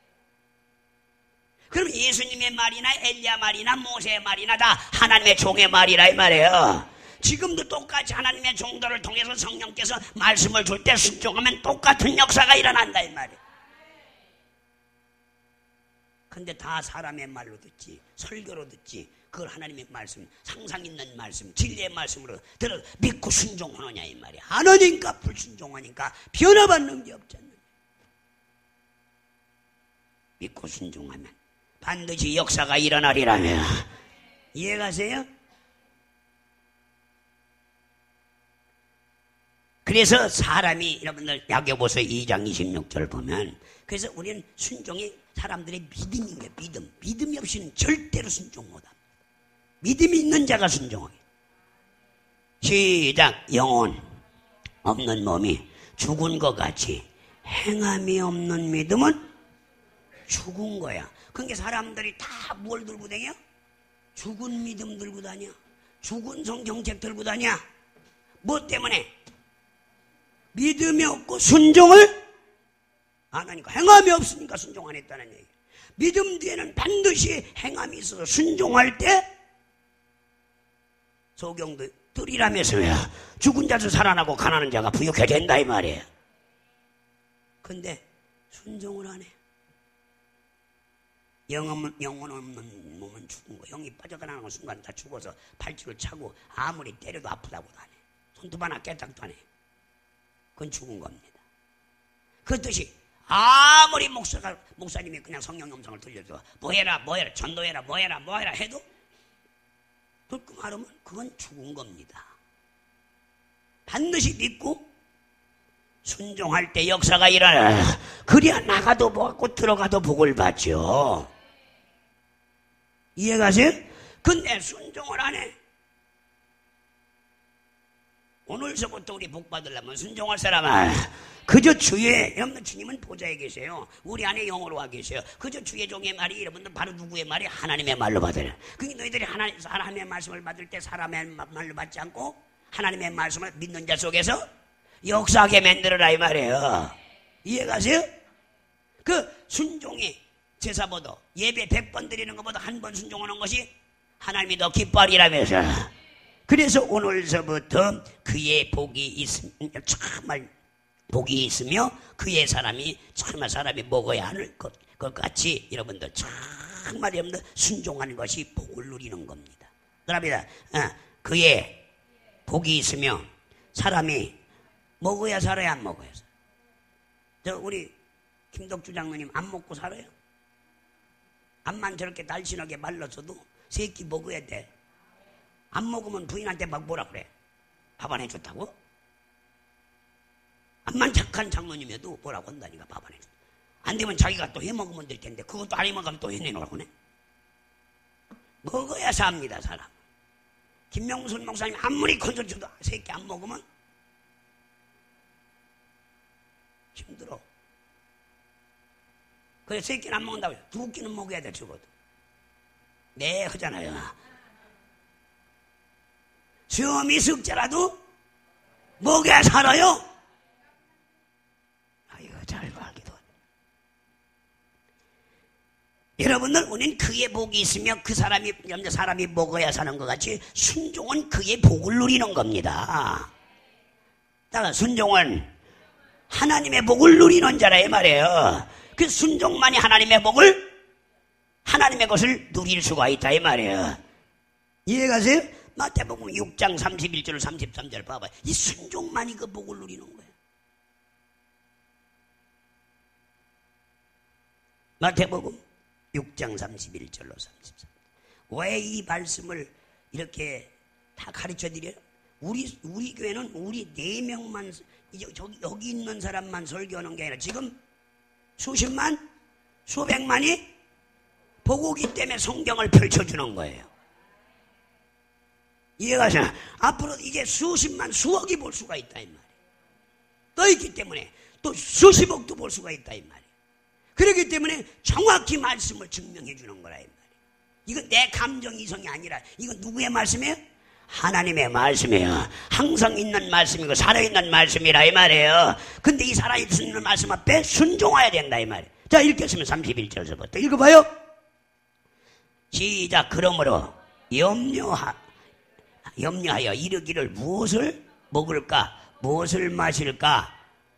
그럼 예수님의 말이나 엘리야 말이나 모세의 말이나 다 하나님의 종의 말이라 이 말이에요. 지금도 똑같이 하나님의 종들을 통해서 성령께서 말씀을 줄 때 순종하면 똑같은 역사가 일어난다 이 말이에요. 근데 다 사람의 말로 듣지 설교로 듣지 그걸 하나님의 말씀 상상 있는 말씀 진리의 말씀으로 들어 믿고 순종하느냐 이 말이야. 안 하니까 불순종하니까 변화받는 게 없잖아요. 믿고 순종하면 반드시 역사가 일어나리라며. 이해가세요? 그래서 사람이 여러분들 야고보서 2장 26절 보면 그래서 우리는 순종이 사람들의 믿음인 거예요. 믿음이 없이는 절대로 순종 못합니다. 믿음이 있는 자가 순종하게. 시작. 영혼 없는 몸이 죽은 것 같이 행함이 없는 믿음은 죽은 거야. 그러니까 사람들이 다 뭘 들고 다녀? 죽은 믿음 들고 다녀. 죽은 성경책 들고 다녀. 뭐 때문에? 믿음이 없고 순종을 안 하니까. 행함이 없으니까 순종 안 했다는 얘기예요. 믿음 뒤에는 반드시 행함이 있어서 순종할 때 소경도 들이라면서요. 죽은 자도 살아나고 가난한 자가 부유하게 된다 이 말이에요. 근데 순종을 안 해. 영혼 없는 몸은 죽은 거. 영이 빠져나가는 순간 다 죽어서 팔찌를 차고 아무리 때려도 아프다고도 안 해. 손톱 하나 깨딱도 안 해. 그건 죽은 겁니다. 그 뜻이 아무리 목사님이 그냥 성령 음성을 들려줘 뭐해라 전도해라 뭐해라 해도 그렇게 말하면 그건 죽은 겁니다. 반드시 믿고 순종할 때 역사가 일어나. 그래야 나가도 받고 들어가도 복을 받죠. 이해가세요? 근데 순종을 안 해. 오늘서부터 우리 복 받으려면 순종할 사람은 그저 주의, 여러분들 주님은 보좌에 계세요. 우리 안에 영으로 와 계세요. 그저 주의 종의 말이 여러분들 바로 누구의 말이? 하나님의 말로 받아요. 그러니까 너희들이 하나님의 말씀을 받을 때 사람의 말로 받지 않고 하나님의 말씀을 믿는 자 속에서 역사하게 만들어라 이 말이에요. 이해가세요? 그 순종이 제사보다 예배 100번 드리는 것보다 한 번 순종하는 것이 하나님이 더 기뻐하리라면서. 그래서 오늘서부터 그의 복이 있으며 정말 복이 있으며 그의 사람이 정말 사람이 먹어야 할 것 같이 여러분들 정말 여러분들 순종하는 것이 복을 누리는 겁니다. 그럽니다. 그의 복이 있으며 사람이 먹어야 살아야 안 먹어야 살아요. 저 우리 김덕주 장로님 안 먹고 살아요? 암만 저렇게 날씬하게 말랐어도 새끼 먹어야 돼. 안 먹으면 부인한테 막 뭐라 그래? 밥 안 해줬다고? 암만 착한 장로님이어도 뭐라고 한다니까 밥 안 해줘. 안 되면 자기가 또 해먹으면 될 텐데 그것도 안 해먹으면 또 해내놓으라고 해. 먹어야 삽니다 사람. 김명순 목사님 아무리 컨설트도 새끼 안 먹으면 힘들어. 그래서 새끼는 안 먹는다고 해요. 두 끼는 먹어야 돼 적어도. 네 하잖아요. 시험이 숙제라도 먹여야 살아요. 아이고 잘 봐기도. 여러분들 우리는 그의 복이 있으며 그 사람이 먹어야 사는 것 같이 순종은 그의 복을 누리는 겁니다. 따라 순종은 하나님의 복을 누리는 자라 이 말이에요. 그 순종만이 하나님의 복을 하나님의 것을 누릴 수가 있다 이 말이에요. 이해가세요? 마태복음 6장 31절 33절 봐봐요. 이 순종만이 그 복을 누리는 거예요. 마태복음 6장 31절로 33절. 왜 이 말씀을 이렇게 다 가르쳐 드려요? 우리 교회는 우리 4명만, 여기 있는 사람만 설교하는 게 아니라 지금 수십만, 수백만이 보고 오기 때문에 성경을 펼쳐주는 거예요. 이해가 가시나? 앞으로 이제 수십만, 수억이 볼 수가 있다 이 말이에요. 떠 있기 때문에 또 수십억도 볼 수가 있다 이 말이에요. 그렇기 때문에 정확히 말씀을 증명해 주는 거라 이 말이에요. 이건 내 감정 이성이 아니라 이건 누구의 말씀이에요? 하나님의 말씀이에요. 항상 있는 말씀이고 살아있는 말씀이라 이 말이에요. 근데 이 살아있는 말씀 앞에 순종해야 된다 이 말이에요. 자, 읽겠으면 31절부터 읽어봐요. 시작. 그러므로 염려하여 이르기를 무엇을 먹을까, 무엇을 마실까,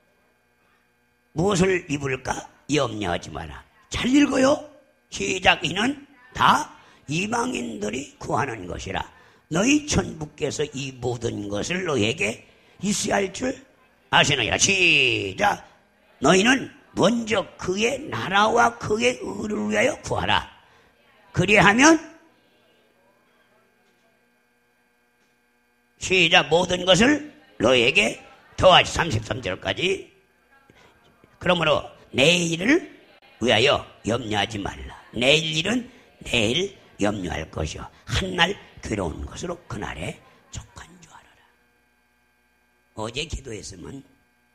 무엇을 입을까 염려하지 마라. 잘 읽어요. 시작. 이는 다 이방인들이 구하는 것이라. 너희 천부께서 이 모든 것을 너에게 있어야 할 줄 아시느니라. 시작. 너희는 먼저 그의 나라와 그의 의를 위하여 구하라. 그리하면 시작. 모든 것을 너에게 더하지. 33절까지. 그러므로 내일을 위하여 염려하지 말라. 내일 일은 내일 염려할 것이요 한날 괴로운 것으로 그날에 족한 줄 알아라. 어제 기도했으면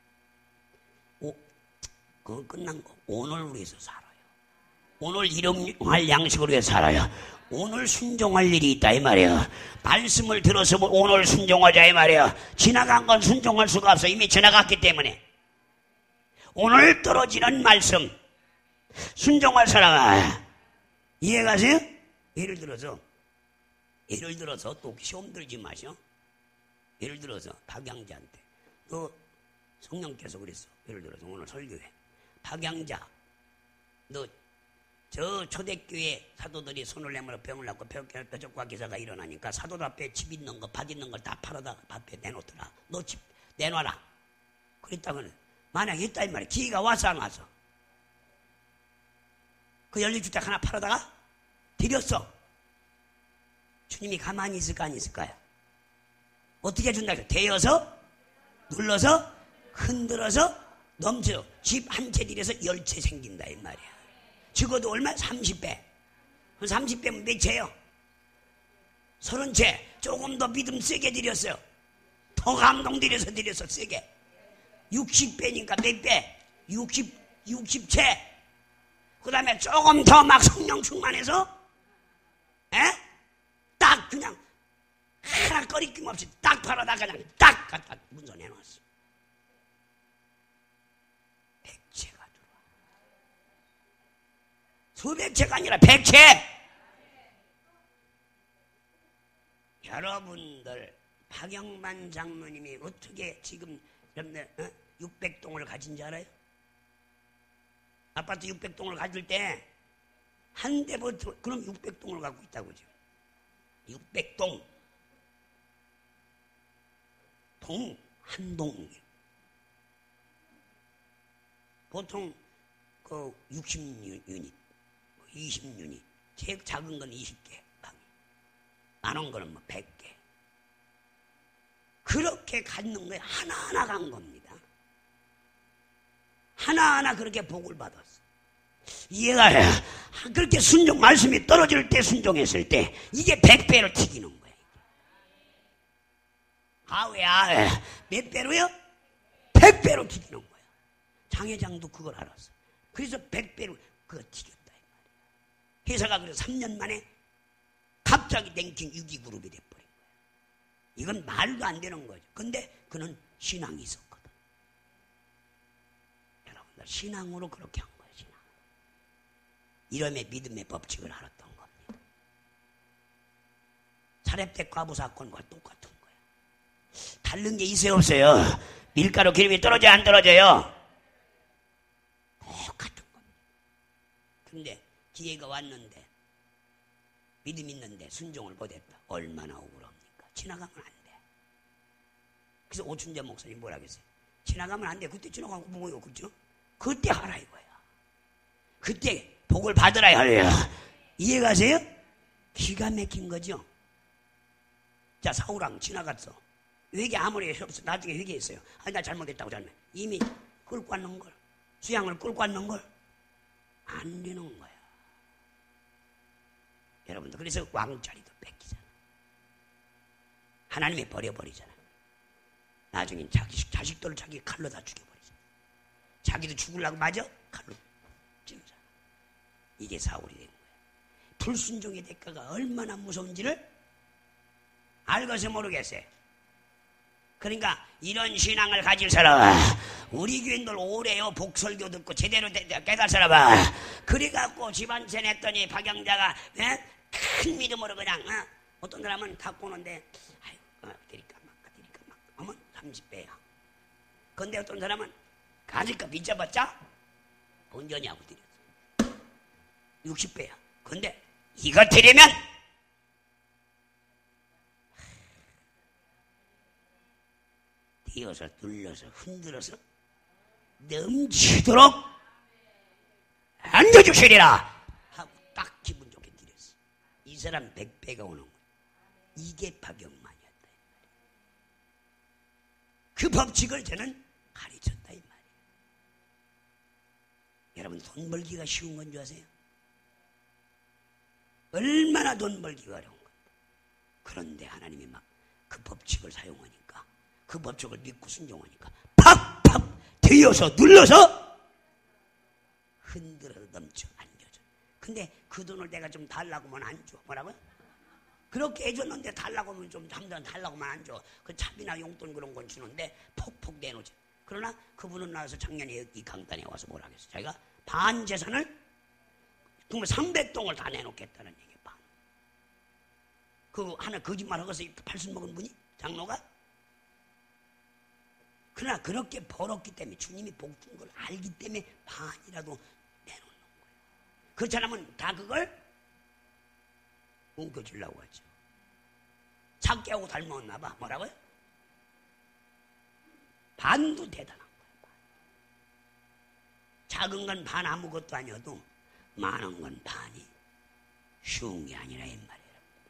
그거 끝난 거. 오늘 위해서 살아요. 오늘 일용할 양식으로 위해서 살아요. 오늘 순종할 일이 있다 이 말이에요. 말씀을 들어서 오늘 순종하자 이 말이에요. 지나간 건 순종할 수가 없어. 이미 지나갔기 때문에. 오늘 떨어지는 말씀 순종할 사람아, 이해가세요? 예를 들어서 또 시험 들지 마셔. 예를 들어서 박양자한테 너 성령께서 그랬어. 예를 들어서 오늘 설교회 박양자, 너 저 초대교회 사도들이 손을 내밀어 병을 낳고 뼈적과 기사가 일어나니까 사도들 앞에 집 있는 거, 밭 있는 걸 다 팔아다 밭에 내놓더라. 너 집 내놔라. 그랬다면 만약에 했다 이 말이야. 기회가 와서 안 와서 그 연립주택 하나 팔아다가 드렸어. 주님이 가만히 있을까 안 있을까요? 어떻게 준다? 대어서 눌러서 흔들어서 넘쳐 집 한 채 들여서 10채 생긴다 이 말이야. 적어도 얼마? 30배. 30배면 몇 채요? 30채. 조금 더 믿음 세게 드렸어요. 더 감동 드려서 세게. 60배니까 몇 배? 60채. 그 다음에 조금 더 막 성령 충만해서 딱 그냥 하나 꺼리낌 없이 딱 팔아다 그냥 딱 갖다 문서 내놨어. 100채가 들어와. 수백 채가 아니라 100채. 여러분들 박영만 장모님이 어떻게 지금 600동을 가진 줄 알아요? 아파트 600동을 가질 때 한 대부터 그럼 600동을 갖고 있다고 지금. 600동. 동 한 동. 보통 그 60유닛, 20유닛. 제일 작은 건 20개 방이. 많은 거는 뭐 100개. 그렇게 갖는 거에 하나하나 간 겁니다. 하나하나 그렇게 복을 받았어. 이해가 해. 그렇게 순종, 말씀이 떨어질 때 순종했을 때 이게 100배로 튀기는 거야. 왜? 몇 배로요? 100배로 튀기는 거야. 장회장도 그걸 알았어. 그래서 100배로 그거 튀겼다 이 말이야. 회사가 그래서 3년 만에 갑자기 랭킹 6위 그룹이 돼버린 거야. 이건 말도 안 되는 거죠. 근데 그는 신앙이 있었거든. 여러분들 신앙으로 그렇게 한 거예요. 신앙. 이름의 믿음의 법칙을 알았던 겁니다. 사렙대 과부 사건과 똑같은 거예요. 다른 게 있어요 없어요? 밀가루 기름이 떨어져요 안 떨어져요? 똑같은 겁니다. 근데 기회가 왔는데 믿음 있는데 순종을 못했다. 얼마나 억울합니까? 지나가면 안 돼. 그래서 오춘재 목사님 뭐라 그랬어요? 지나가면 안 돼. 그때 지나가고 뭐요, 그죠? 그때 하라 이거야. 그때 복을 받으라. 할렐루야. 이해가세요? 기가 막힌 거죠. 자, 사울왕 지나갔어. 회개 아무리 없어. 나중에 회개했어요. 아니, 나 잘못했다고 잘못. 이미 끌고 왔는 걸. 수양을 끌고 왔는 걸. 안 되는 거야. 여러분들, 그래서 왕자리도 뺏기잖아. 하나님이 버려버리잖아. 나중에 자식들을 자기 칼로 다 죽여버리잖아. 자기도 죽으려고 맞아? 칼로 찌르잖아. 이게 사울이 된 거야. 불순종의 대가가 얼마나 무서운지를 알고서 모르겠어요. 그러니까 이런 신앙을 가질 사람, 우리 교인들 오래요 복설교 듣고 제대로 깨달으라. 그래갖고 집안체 냈더니 박영자가 큰 믿음으로 그냥 어떤 사람은 갖고 오는데 아이고 드릴까 막 어머 30배야. 근데 어떤 사람은 가질까 빚져봤자 본전이하고 드렸어. 60배야. 근데 이거 드리면 띄어서 눌러서 흔들어서 넘치도록 안겨주시리라 하고 딱 기분 좋게 드렸어. 이 사람 100배가 오는 거야. 이게 박영만이었다. 그 법칙을 저는 가르쳤다 이 말이에요. 여러분, 돈 벌기가 쉬운 건 줄 아세요? 얼마나 돈 벌기가 어려운 건데. 그런데 하나님이 막 그 법칙을 사용하니까, 그 법칙을 믿고 순종하니까 팍팍 되어서 눌러서 흔들어서 넘쳐 안겨줘. 근데 그 돈을 내가 좀 달라고 하면 안 줘. 뭐라고요? 그렇게 해줬는데 달라고 하면 좀 잠깐 달라고 하면 안 줘. 그 차비나 용돈 그런 건 주는데 폭폭 내놓지. 그러나 그분은 나와서 작년에 이 강단에 와서 뭐라 그랬어. 자기가 반 재산을 정말 300동을 다 내놓겠다는 얘기야. 반. 그 하나 거짓말 하고서 팔순 먹은 분이 장로가. 그러나 그렇게 벌었기 때문에 주님이 복 준 걸 알기 때문에 반이라도 내놓는 거예요. 그렇지 않으면 다 그걸 옮겨주려고 하죠. 작게 하고 닮았나 봐. 뭐라고요? 반도 대단한 거예요. 작은 건 반 아무것도 아니어도 많은 건 반이 쉬운 게 아니라 이 말이에요.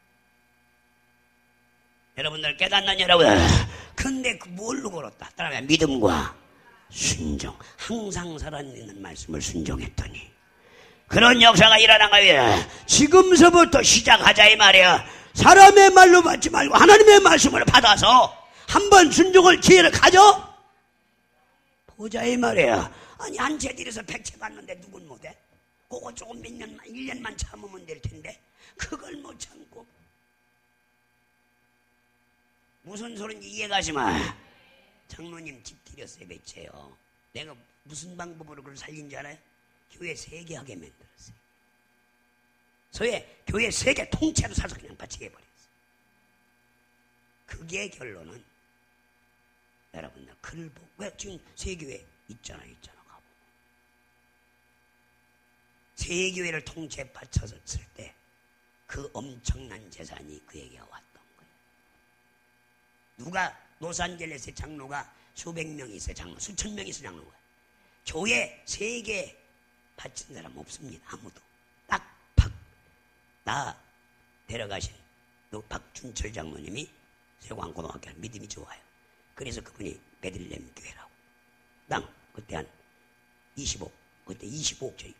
여러분들 깨닫는 여러분. 근데 뭘로 걸었다? 따라하면 믿음과 순종. 항상 살아있는 말씀을 순종했더니 그런 역사가 일어난 거예요. 지금서부터 시작하자 이 말이에요. 사람의 말로 받지 말고 하나님의 말씀을 받아서 한번 순종을 기회를 가져 보자 이 말이에요. 아니 한 채 들여서 100채 받는데 누군 못해? 그거 조금 몇 년만 1년만 참으면 될 텐데 그걸 못 참고 무슨 소린지 이해가지 마. 장로님 집 드렸어요. 몇 채요. 내가 무슨 방법으로 그걸 살린 줄 알아요? 교회 3개 하게 만들었어요. 소위 교회 3개 통째로 사서 그냥 바치게 해버렸어요. 그게 결론은 여러분들 글 보고 왜 지금 세교회 있잖아 가보면 세교회를 통째 바쳤을 때 그 엄청난 재산이 그에게 왔던 거예요. 누가 로스앤젤레스의 장로가 수백 명이 있어요. 장로 수천 명이 있어요. 장로가 교회 3개 바친 사람 없습니다. 아무도. 딱 나 데려가신 박준철 장로님이 세광고등학교 믿음이 좋아요. 그래서 그분이 베들레헴 교회라고 땅 그때 한 25 그때 25억짜리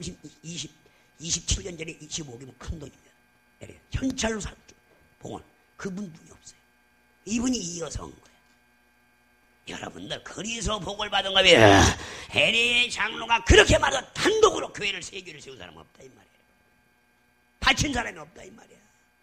27년 전에 25억이면 큰 돈입니다. 현찰로 샀죠. 봉헌 그분이 없어요. 이분이 이어서 온 거예요. 여러분들 그래서 복을 받은 거예요. LA 장로가 그렇게 말해서 단독으로 교회를 3개를 세운 사람은 없다 이 말이에요. 바친 사람이 없다 이 말이야.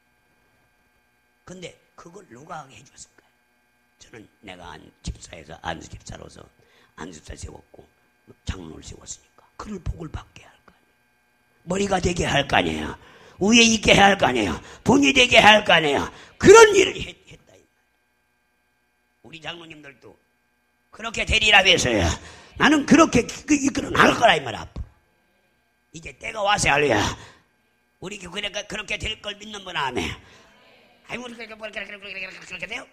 근데 그걸 누가 해줬을까요? 저는 내가 집사에서 안수집사로서 안수집사 세웠고 장로를 세웠으니까 그를 복을 받게 할 거 아니에요. 머리가 되게 할 거 아니에요. 위에 있게 할 거 아니에요. 본이 되게 할 거 아니에요. 그런 일을 했다 이 말이에요. 우리 장로님들도 그렇게 되리라 해서요. 나는 그렇게 이끌어 나갈 거라 이 말이야. 앞으로 이제 때가 와서 할래야. 우리 교회가 그렇게 될 걸 믿는 분 아멘. 아이고 그렇게 돼요?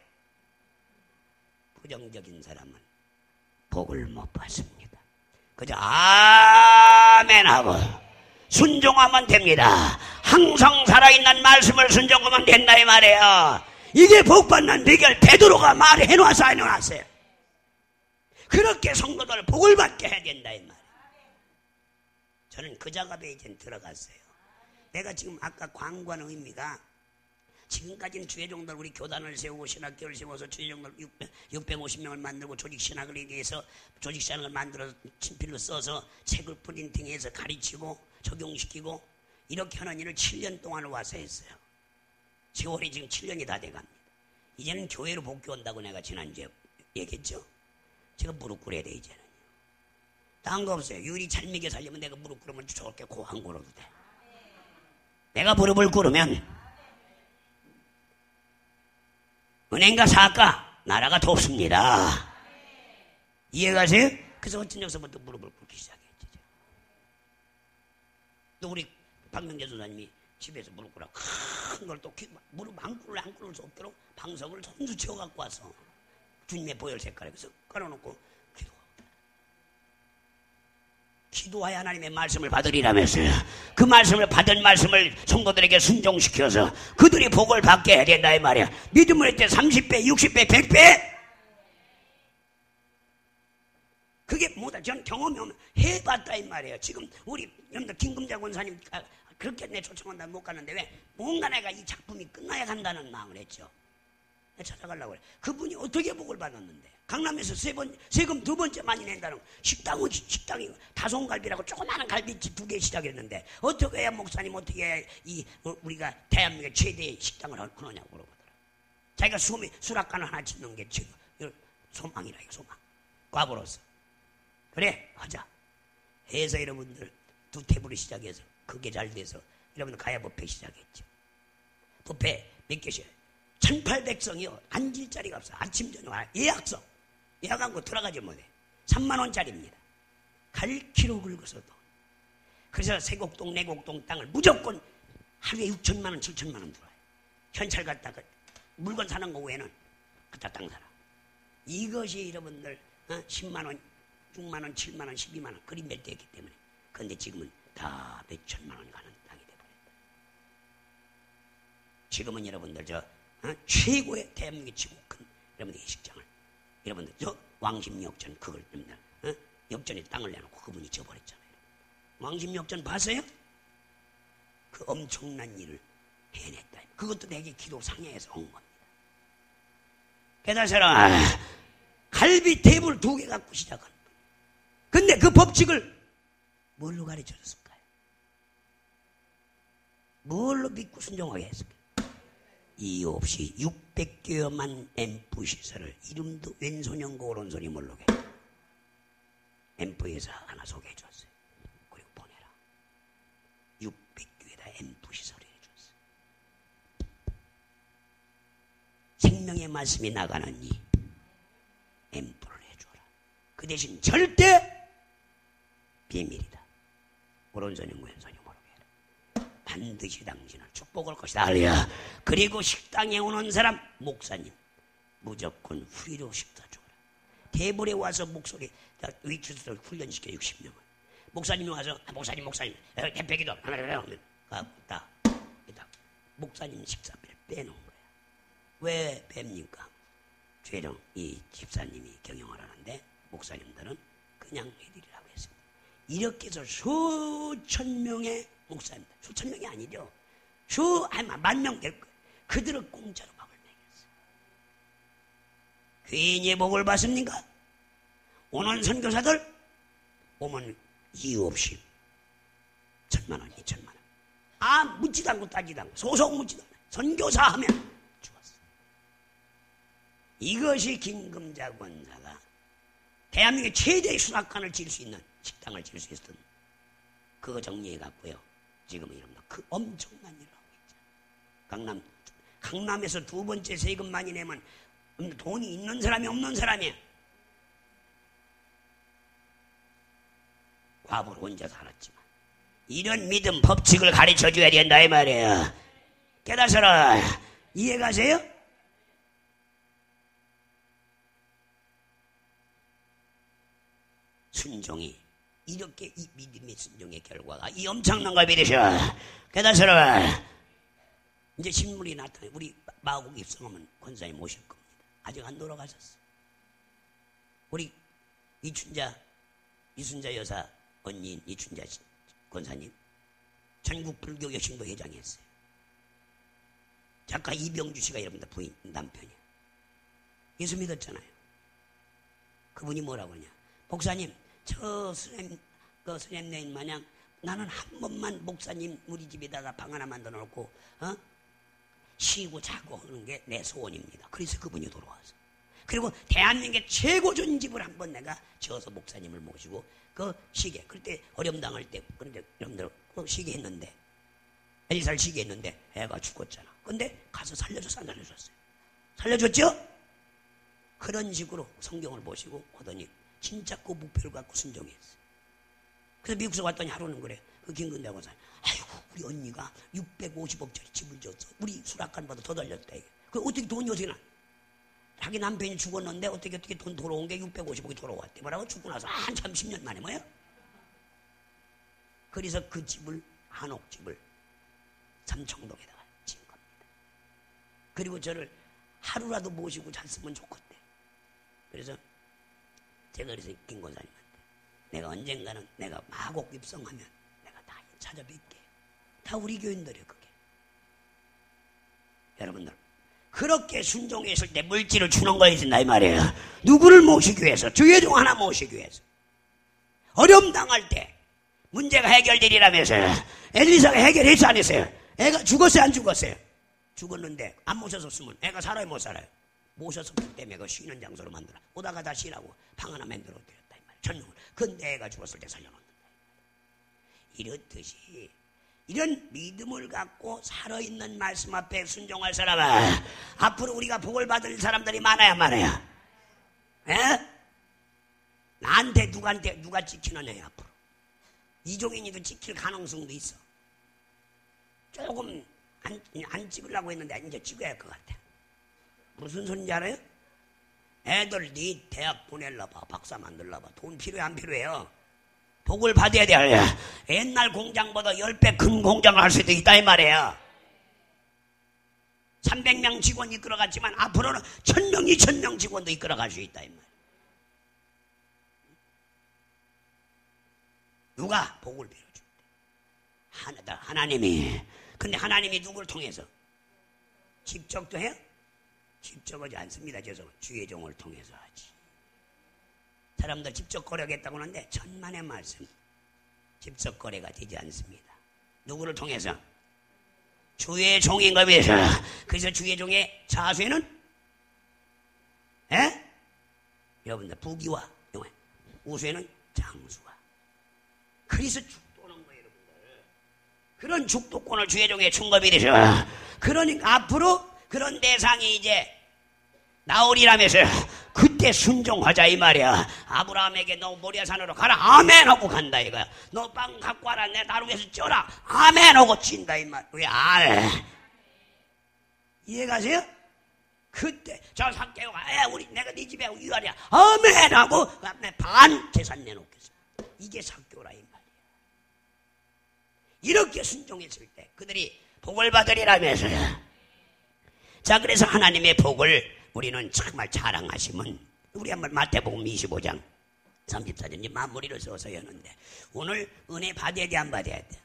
부정적인 사람은 복을 못 받습니다. 그저 아멘 하고 순종하면 됩니다. 항상 살아있는 말씀을 순종하면 된다 이 말이에요. 이게 복받는 비결 베드로가 해놨어요. 그렇게 성도들 복을 받게 해야 된다 이 말이에요. 저는 그 작업에 이제 들어갔어요. 내가 지금 아까 광고하는 의미가 지금까지는 주의종들 우리 교단을 세우고 신학교를 세워서 주의종들 650명을 만들고 조직신학을 위해서 조직신학을 만들어서 친필로 써서 책을 프린팅해서 가르치고 적용시키고 이렇게 하는 일을 7년 동안 와서 했어요. 세월이 지금 7년이 다 돼갑니다. 이제는 교회로 복귀 온다고 내가 지난주에 얘기했죠. 제가 무릎 꿇어야 돼 이제는. 딴 거 없어요. 유리 잘 먹여 살려면 내가 무릎 꿇으면 저렇게 고한 꿇어도 돼. 내가 무릎을 꿇으면 은행가 사학가 나라가 덥습니다. 이해가세요? 그래서 어쩐 역서부터 무릎을 꿇기 시작했죠. 또 우리 박명재 조사님이 집에서 무릎 꿇어 큰 걸 또 무릎 안 꿇을 수 없도록 방석을 손수 치워 갖고 와서 주님의 보혈 색깔에 그래서 깔아놓고 기도하여 하나님의 말씀을 받으리라면서요. 그 말씀을 받은 말씀을 성도들에게 순종시켜서 그들이 복을 받게 해야 된다 이 말이야. 믿음을 할 때 30배, 60배, 100배 그게 뭐다. 전 경험이 해봤다 이 말이에요. 지금 우리 여러분들 김금자 권사님 그렇게 내 초청한다 못 가는데 왜? 뭔가 내가 이 작품이 끝나야 한다는 마음을 했죠. 찾아가려고 그래. 그분이 어떻게 복을 받았는데 강남에서 세금 2번째 많이 낸다는 식당이 다송갈비라고 조그마한 갈비집 2개 시작했는데 어떻게 해야 목사님 어떻게 해야 우리가 대한민국의 최대의 식당을 하느냐고 물어보더라. 자기가 수락관 하나 짓는 게 지금 소망이라 이거 소망. 과부로서 그래 하자 해서 여러분들 2테이블을 시작해서 그게 잘 돼서 여러분들 가야 뷔페 시작했죠. 뷔페 몇 개씩 1800성이요. 앉을 자리가 없어. 아침 저녁 예약성. 예약한 거 들어가지 못해. 3만원짜리입니다. 갈 키로 긁어서도. 그래서 세곡동 내곡동 땅을 무조건 하루에 6천만원 7천만원 들어와요. 현찰 갖다가 물건 사는 거 외에는 갖다 땅 사라. 이것이 여러분들 10만원 6만원 7만원 12만원 그리 몇 대였기 때문에. 그런데 지금은 다 몇천만원 가는 땅이 돼버렸다. 지금은 여러분들 최고의 대한민국의 최고 큰 여러분들 예식장을 여러분들 왕십역전 그걸 여러분들 역전에 땅을 내놓고 그분이 져버렸잖아요. 왕십역전 봤어요? 그 엄청난 일을 해냈다. 그것도 되게 기도 상해에서 온 겁니다. 게다가 갈비 테이블 2개 갖고 시작한 거예요. 근데 그 법칙을 뭘로 가르쳐줬을까요? 뭘로 믿고 순종하게 했을까요? 이유 없이 600개만 앰프 시설을 이름도 왼손형고 오른손이 모르게 앰프에서 하나 소개해 줬어요. 그리고 보내라. 600개에다 앰프 시설을 해줬어요. 생명의 말씀이 나가느니 앰프를 해줘라. 그 대신 절대 비밀이다. 오른손형고 왼손이 반드시 당신을 축복할 것이다. 할렐루야. 그리고 식당에 오는 사람 목사님 무조건 후리로 식사 줘라. 테이블에 와서 목소리 위치를 훈련시켜 60명을. 목사님이 와서 목사님 대패기도 하면 딱 목사님 식사비를 빼놓은 거야. 왜 뺍니까? 최종 이 집사님이 경영을 하는데 목사님들은 그냥 해드리라고 했습니다. 이렇게 해서 수천 명의 목사입니다. 수천 명이 아니죠. 만 명 될 거예요. 그들은 공짜로 밥을 먹였어요. 괜히 복을 받습니까? 오는 선교사들 오면 이유 없이 1,000만원, 2,000만원. 묻지도 않고 따지도 않고 소속 묻지도 않아요. 선교사 하면 죽었어요. 이것이 김금자 권사가 대한민국의 최대의 수락관을 지을 수 있는 식당을 지을 수 있었던 그거 정리해 갖고요. 지금은 여러분들 그 엄청난 일을 하고 있잖아요. 강남에서 2번째 세금 많이 내면 돈이 있는 사람이 없는 사람이 과부로 혼자 살았지만 이런 믿음 법칙을 가르쳐줘야 된다 이 말이에요. 깨닫어라. 이해가세요? 순종이 이렇게 이 믿음의 순종의 결과가 이 엄청난 걸 믿으셔. 깨달으라. 이제 신물이 나타나요. 우리 마곡 입성하면 권사님 모실 겁니다. 아직 안 돌아가셨어. 우리 이순자 여사 언니인 이춘자 권사님 전국 불교 여신도 회장이었어요. 작가 이병주 씨가 여러분들 부인 남편이야. 예수 믿었잖아요. 그분이 뭐라고 하냐? 목사님, 저 스냅네인 마냥 나는 한 번만 목사님 우리 집에다가 방 하나 만들어 놓고 쉬고 자고 하는 게 내 소원입니다. 그래서 그분이 돌아와서. 그리고 대한민국의 최고 좋은 집을 한번 내가 지어서 목사님을 모시고 그 시계, 그때 어려움 당할 때, 그런데 여러분들 그 시계 했는데, 엘리사를 시계 했는데 애가 죽었잖아. 근데 가서 살려줬어, 안 살려줬어요? 살려줬죠? 그런 식으로 성경을 보시고 하더니 진짜 그 목표를 갖고 순종했어요. 그래서 미국에서 왔더니 하루는 그래. 그 김근대 권사, 아이고 우리 언니가 650억짜리 집을 줬어. 우리 수락관보다 더 달렸다 이게. 그 어떻게 돈이 어떻게 나? 자기 남편이 죽었는데 어떻게 돈 돌아온 게 650억이 돌아왔대. 뭐라고? 죽고 나서 한참 10년 만에 뭐야? 그래서 그 집을, 한옥집을 삼청동에다가 지은 겁니다. 그리고 저를 하루라도 모시고 잤으면 좋겠대. 그래서 제가 그래서 김 권사님한테 내가 언젠가는 내가 마곡 입성하면 내가 다 찾아뵐게. 다 우리 교인들이에요. 그게. 여러분들 그렇게 순종했을 때 물질을 주는 거이신다 이 말이에요. 누구를 모시기 위해서? 주의 종 하나 모시기 위해서. 어려움 당할 때 문제가 해결되리라면서요. 엘리사가 해결했어 안 했어요? 애가 죽었어요 안 죽었어요? 죽었는데 안 모셨었으면 애가 살아요 못 살아요? 모셨었기 때문에 그 쉬는 장소로 만들어 오다가 다 쉬라고 방 하나 만들어 드렸다 이 말이에요. 전용을. 근데 애가 죽었을 때 살려놓는다. 이렇듯이 이런 믿음을 갖고 살아있는 말씀 앞에 순종할 사람은 앞으로 우리가 복을 받을 사람들이 많아야 말아요. 에? 나한테 누가 지키는 애야 앞으로. 이종인이도 지킬 가능성도 있어. 조금 안 찍으려고 했는데 이제 찍어야 할 것 같아. 무슨 소린지 알아요? 애들 네 대학 보내려봐, 박사 만들려봐. 돈 필요해 안 필요해요? 복을 받아야 돼. 옛날 공장보다 10배 큰 공장을 할 수도 있다 이 말이에요. 300명 직원 이끌어갔지만 앞으로는 1000명, 2000명 직원도 이끌어갈 수 있다 이 말이에요. 누가 복을 빌어준대? 하나님이. 근데 하나님이 누구를 통해서? 직접도 해요? 직접 하지 않습니다. 주의 종을 통해서 하지. 사람들 직접 거래하겠다고 하는데 천만의 말씀 직접 거래가 되지 않습니다. 누구를 통해서? 주의 종인 겁니다. 그래서 주의 종의 자수에는 여러분들 부귀와 우수에는 장수와. 그래서 축도는 거예요 여러분들. 그런 축도권을 주의 종에 준 겁니다. 그러니까 앞으로 그런 대상이 이제 나오리라면서 그때 순종하자 이 말이야. 아브라함에게 너 모리아산으로 가라 아멘 하고 간다 이거야. 너 빵 갖고 와라 내 나를 위해서 쪄라 아멘 하고 찐다 이 말. 왜 안 해? 이해가세요? 그때 저 삭개오가 내가 네 집에 유아리야 아멘 하고 내 반 재산 내놓겠습니다. 이게 삭개오라 이 말이야. 이렇게 순종했을 때 그들이 복을 받으리라면서요. 자, 그래서 하나님의 복을 우리는 정말 자랑하시면 우리 한번 마태복음 25장 34절 마무리를 써서 여는데 오늘 은혜 받아야 돼 안 받아야 돼?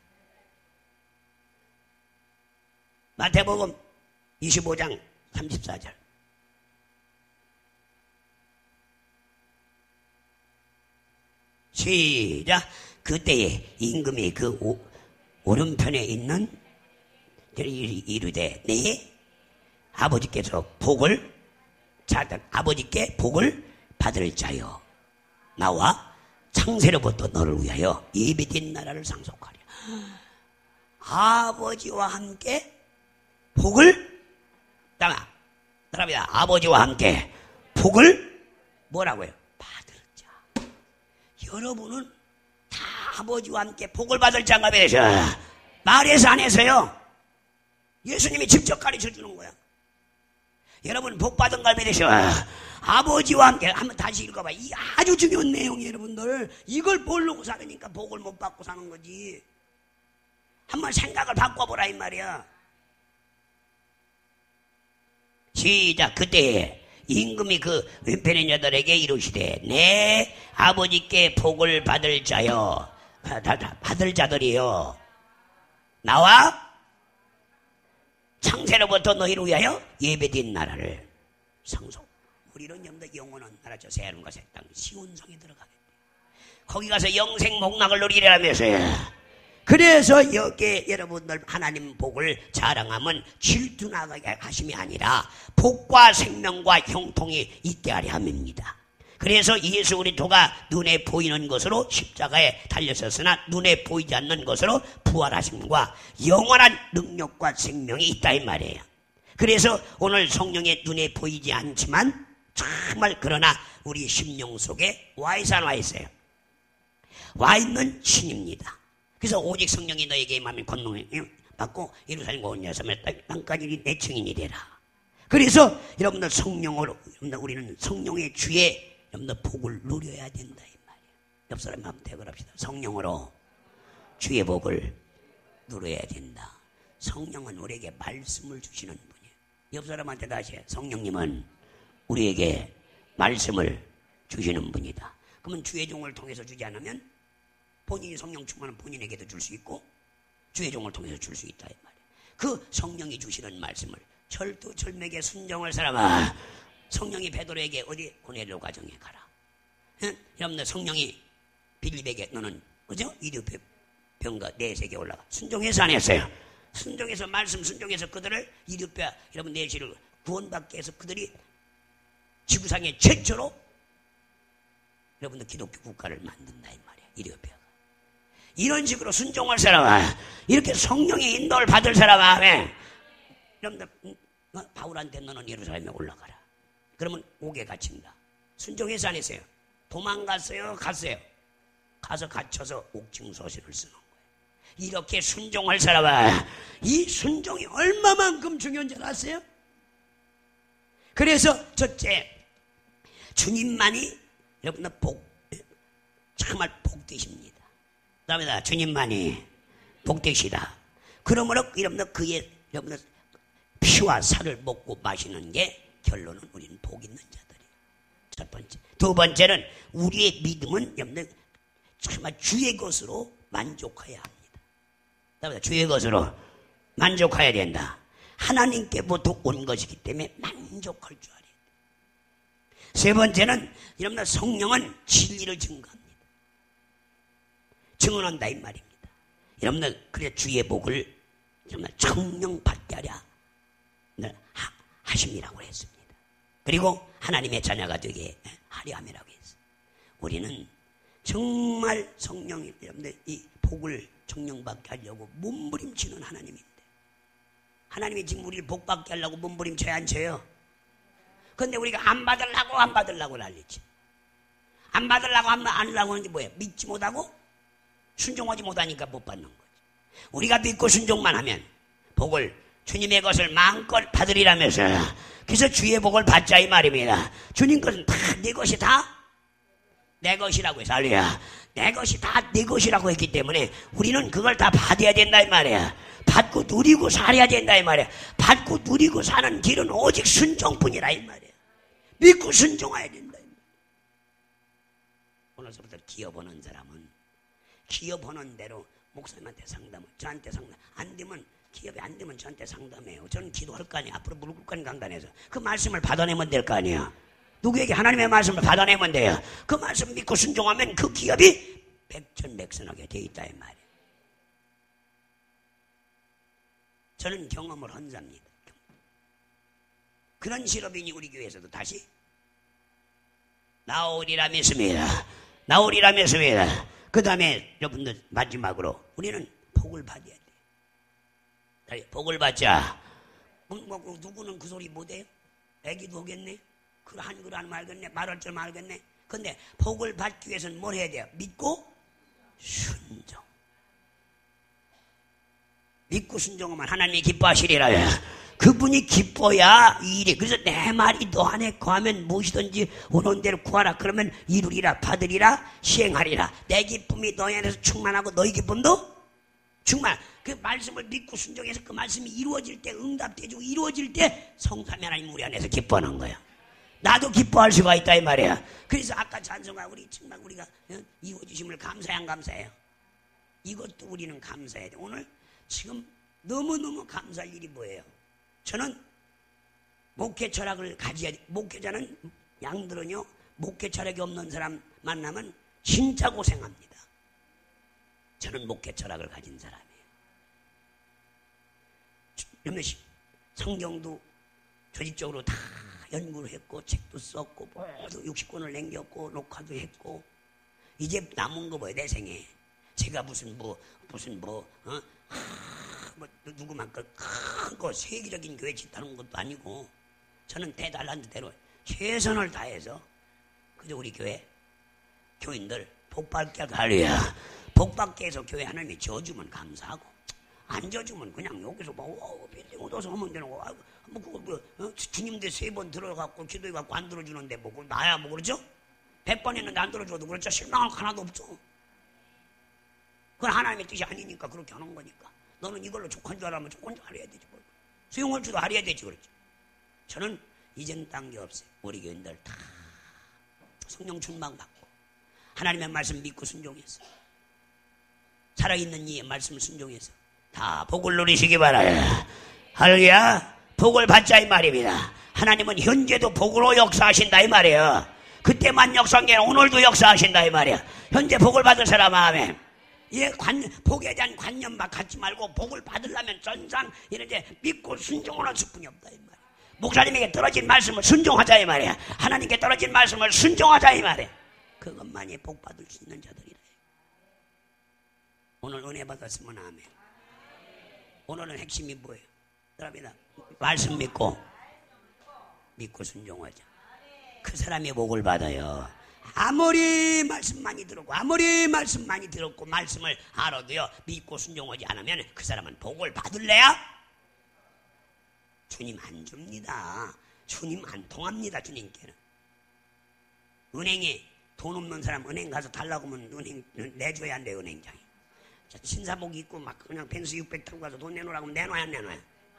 마태복음 25장 34절 시작. 그때에 임금이 그 오른편에 있는 이르되 네 아버지께서 복을 아버지께 복을 받을 자여 나와 창세로부터 너를 위하여 예비된 나라를 상속하랴. 아버지와 함께 복을 따라합니다. 아버지와 함께 복을 뭐라고요? 받을 자. 여러분은 다 아버지와 함께 복을 받을 자가 되셔. 말해서 안 해서요. 예수님이 직접 가르쳐 주는 거야. 여러분 복 받은 걸 믿으셔. 아버지와 함께 한번 다시 읽어봐. 이 아주 중요한 내용이에요, 여러분들. 이걸 모르고 살으니까 복을 못 받고 사는 거지. 한번 생각을 바꿔보라 이 말이야. 시작. 그때 임금이 그 왼편의 여자들에게 이르시되 내 아버지께 복을 받을 자여 받을 자들이여 나와 창세로부터 너희를 위하여 예배된 나라를 상속. 우리는 영원한 나라 저 새하늘과 새 땅 시온성에 들어가겠다. 거기 가서 영생 복락을 누리라면서요. 그래서 여기에 여러분들 하나님 복을 자랑하면 질투나게 하심이 아니라 복과 생명과 형통이 있게 하려 함입니다. 그래서 예수 그리스도가 눈에 보이는 것으로 십자가에 달렸었으나 눈에 보이지 않는 것으로 부활하심과 영원한 능력과 생명이 있다 이 말이에요. 그래서 오늘 성령의 눈에 보이지 않지만 정말 그러나 우리 심령 속에 와 있어요. 와 있는 신입니다. 그래서 오직 성령이 너에게 임하면 권능을 받고 예루살렘과 온 여섬의 땅까지 내 증인이 되라. 그래서 여러분들 성령으로 우리는 성령의 주의 여러분들 복을 누려야 된다 이 말이에요. 옆 사람과 한번 대결합시다. 성령으로 주의 복을 누려야 된다. 성령은 우리에게 말씀을 주시는 분이에요. 옆 사람한테 다시 성령님은 우리에게 말씀을 주시는 분이다. 그러면 주의 종을 통해서 주지 않으면 본인이 성령 충만은 본인에게도 줄 수 있고 주의 종을 통해서 줄 수 있다 이 말이에요. 그 성령이 주시는 말씀을 철두철미하게 순종할 사람아, 성령이 베드로에게 어디 고넬료 가정에 가라. 응? 여러분들 성령이 빌립에게 너는 그죠? 이디오페 병가 내세계 올라가. 순종해서 안 했어요. 순종해서 말씀 순종해서 그들을 이디오페 여러분 내시를 구원받게 해서 그들이 지구상의 최초로 여러분들 기독교 국가를 만든다 이 말이에요. 이디오페가. 이런 식으로 순종할 사람아, 이렇게 성령의 인도를 받을 사람아, 여러분들 바울한테 너는 예루살렘에 올라가라. 그러면 옥에 갇힌다. 순종해서 안 했어요. 도망갔어요? 갔어요? 가서 갇혀서 옥중서신을 쓰는 거예요. 이렇게 순종할 사람아, 이 순종이 얼마만큼 중요한 줄 아세요? 그래서 첫째, 주님만이 여러분들 정말 복되십니다. 그 다음에 주님만이 복되시다. 그러므로 여러분들 그의 여러분들 피와 살을 먹고 마시는 게 결론은 우리는 복 있는 자들이에요. 첫 번째. 두 번째는 우리의 믿음은 여러분들 정말 주의 것으로 만족해야 합니다. 그다음에 주의 것으로 만족해야 된다. 하나님께부터 온 것이기 때문에 만족할 줄 알아야 돼요. 세 번째는 여러분들 성령은 진리를 증거합니다. 증언한다 이 말입니다. 여러분들 그래 주의 복을 정말 청령 받게 하랴 하심이라고 했습니다. 그리고 하나님의 자녀가 되게 하려 함이라고 했어요. 우리는 정말 성령이 여러분들 이 복을 청령받게 하려고 몸부림치는 하나님인데, 하나님이 지금 우리를 복받게 하려고 몸부림쳐야 안 쳐요? 그런데 우리가 안 받으려고 난리지. 안 받으려고 안 하려고 하는 게 뭐예요? 믿지 못하고 순종하지 못하니까 못 받는 거지. 우리가 믿고 순종만 하면 복을 주님의 것을 마음껏 받으리라면서, 그래서 주의 복을 받자 이 말입니다. 주님 것은 다 내 것이 다 내 것이라고 해서 할렐루야. 내 것이 다 내 것이라고 했기 때문에 우리는 그걸 다 받아야 된다 이 말이야. 받고 누리고 살아야 된다 이 말이야. 받고 누리고 사는 길은 오직 순종뿐이라 이 말이야. 믿고 순종해야 된다 이 말이야. 오늘서부터 기업하는 사람은 기업하는 대로 목사님한테 상담을, 저한테 상담 안 되면 기업이 안 되면 저한테 상담해요. 저는 기도할 거 아니야. 앞으로 물국간 강단에서 그 말씀을 받아내면 될 거 아니야. 누구에게 하나님의 말씀을 받아내면 돼요. 그 말씀 믿고 순종하면 그 기업이 백전백선하게 돼 있다 이 말이에요. 저는 경험을 한 자입니다. 그런 실업인이 우리 교회에서도 다시 나오리라 믿습니다. 나오리라 믿습니다. 그 다음에 여러분들 마지막으로 우리는 복을 받아야 돼요. 복을 받자. 누구는 그 소리 못해요? 애기도 오겠네. 그 한글 안 말겠네. 말할 줄 말겠네. 근데 복을 받기 위해서는 뭘 해야 돼요? 믿고 순종. 믿고 순종하면 하나님이 기뻐하시리라. 그분이 기뻐야 이 일이. 그래서 내 말이 너 안에 거하면 무엇이든지 원하는 대로 구하라. 그러면 이루리라, 받으리라, 시행하리라. 내 기쁨이 너희 안에서 충만하고 너희 기쁨도 충만. 그 말씀을 믿고 순종해서 그 말씀이 이루어질 때, 응답되고 이루어질 때 성삼위 하나님 우리 안에서 기뻐하는 거야. 나도 기뻐할 수가 있다 이 말이야. 그래서 아까 찬송가 우리 정말 우리가 이루어주심을 감사해 안 감사해요? 이것도 우리는 감사해야 돼. 오늘 지금 너무너무 감사할 일이 뭐예요? 저는 목회 철학을 가져야 돼. 목회자는 양들은요, 목회 철학이 없는 사람 만나면 진짜 고생합니다. 저는 목회 철학을 가진 사람이에요. 성경도 조직적으로 다 연구를 했고 책도 썼고 모두 60권을 남겼고 녹화도 했고 이제 남은 거 뭐예요? 내 생에 제가 무슨 누구만큼 큰 거 세계적인 교회 짓하는 것도 아니고 저는 대단한 대로 최선을 다해서 그저 우리 교회 교인들 복받게 할렐루야. 복받게 해서 교회 하나님이 져주면 감사하고 안 져주면 그냥 여기서 빌딩 얻어서 하면 되는 거. 주님들 3번 들어갖고 기도해갖고 안 들어주는데 뭐 나야 뭐 그러죠? 100번 했는데 안 들어줘도 그렇죠? 실망할 거 하나도 없죠. 그건 하나님의 뜻이 아니니까 그렇게 하는 거니까. 너는 이걸로 족한 줄 알면 족한 줄 알아야 되지. 수용할 줄도 알아야 되지. 그렇죠. 저는 이젠 딴 게 없어요. 우리 교인들 다 성령 충만 받고 하나님의 말씀 믿고 순종해서 살아있는 이 말씀을 순종해서 다 복을 누리시기 바라요. 할렐루야. 복을 받자 이 말입니다. 하나님은 현재도 복으로 역사하신다 이 말이에요. 그때만 역사한 게 아니라 오늘도 역사하신다 이 말이에요. 현재 복을 받을 사람 아멘. 예, 복에 대한 관념 막 갖지 말고 복을 받으려면 전상 이렇게 믿고 순종하는 수뿐이 없다 이 말이에요. 목사님에게 떨어진 말씀을 순종하자 이 말이에요. 하나님께 떨어진 말씀을 순종하자 이 말이에요. 그것만이 복 받을 수 있는 자들이라. 오늘 은혜 받았으면 아멘. 오늘은 핵심이 뭐예요? 여러분들 말씀 믿고 순종하자. 그 사람이 복을 받아요. 아무리 말씀 많이 들었고 아무리 말씀 많이 들었고 말씀을 알아도요 믿고 순종하지 않으면 그 사람은 복을 받을래야? 주님 안 줍니다. 주님 안 통합니다. 주님께는. 은행에 돈 없는 사람 은행 가서 달라고 하면 은행 내줘야 안 돼요. 은행장이. 신사복 입고 막 그냥 펜스 600 타고 가서 돈 내놓으라고 하면 내놔야 안 내놔요?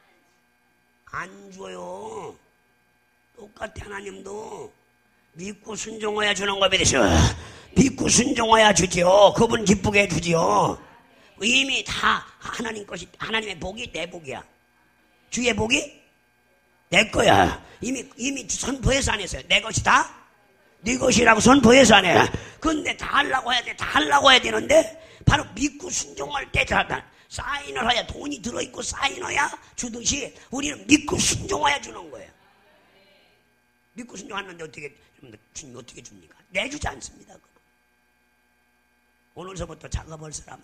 안 줘요. 똑같아. 하나님도 믿고 순종해야 주는 거 믿으셔. 믿고 순종해야 주죠. 그분 기쁘게 해주지요. 이미 다 하나님 것이, 하나님의 복이 내 복이야. 주의 복이 내 거야. 이미 선포해서 안 했어요. 내 것이 다 네 것이라고 선포해서 안 해. 근데 다 하려고 해야 돼. 다 하려고 해야 되는데 바로 믿고 순종할 때 사인을 해야, 돈이 들어있고 사인해야 주듯이 우리는 믿고 순종해야 주는 거예요. 믿고 순종하는데 주님이 어떻게 줍니까? 내주지 않습니다. 오늘서부터 작업할 사람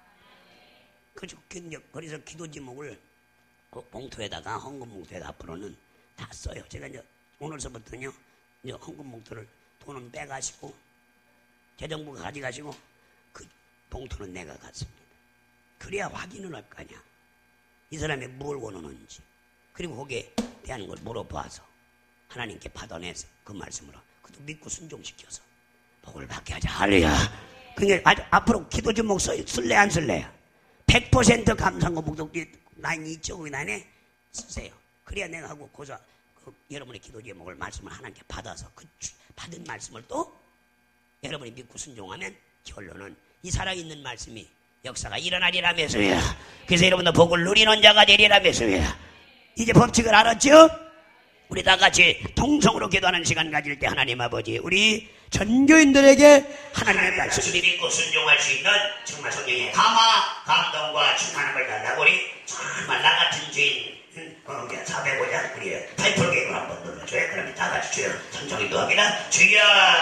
그래서 기도 제목을 봉투에다가 헌금 봉투에다 앞으로는 다 써요. 제가 이제 오늘서부터는요 이제 헌금 봉투를 돈은 빼가시고 재정부가 가져가시고 그 봉투는 내가 갖습니다. 그래야 확인을 할 거 아니야. 이 사람이 뭘 원하는지. 그리고 거기에 대한 걸 물어봐서 하나님께 받아내서 그 말씀으로 그도 믿고 순종시켜서 복을 받게 하자. 할렐루야. 그러니까 앞으로 기도 제목 쓸래 안 쓸래요? 100% 감사한 거 목적이 라인이 있죠. 그 라인에 쓰세요. 그래야 내가 하고 여러분의 기도 제목을 말씀을 하나님께 받아서 그 받은 말씀을 또 여러분이 믿고 순종하면 결론은 이 살아있는 말씀이 역사가 일어나리라면서요. 그래서 여러분도 복을 누리는 자가 되리라면서요. 이제 법칙을 알았죠? 우리 다 같이 통성으로 기도하는 시간 가질 때 하나님 아버지 우리 전교인들에게 하나님의 말씀을 믿고 순종할 수 있는 정말 성령의 감동과 충만함을 달라고 우리 정말 나 같은 주인 400호자 우리 8%계획을 한번 눌러줘요. 그러면 다 같이 주여 천천히 기도합니다. 주여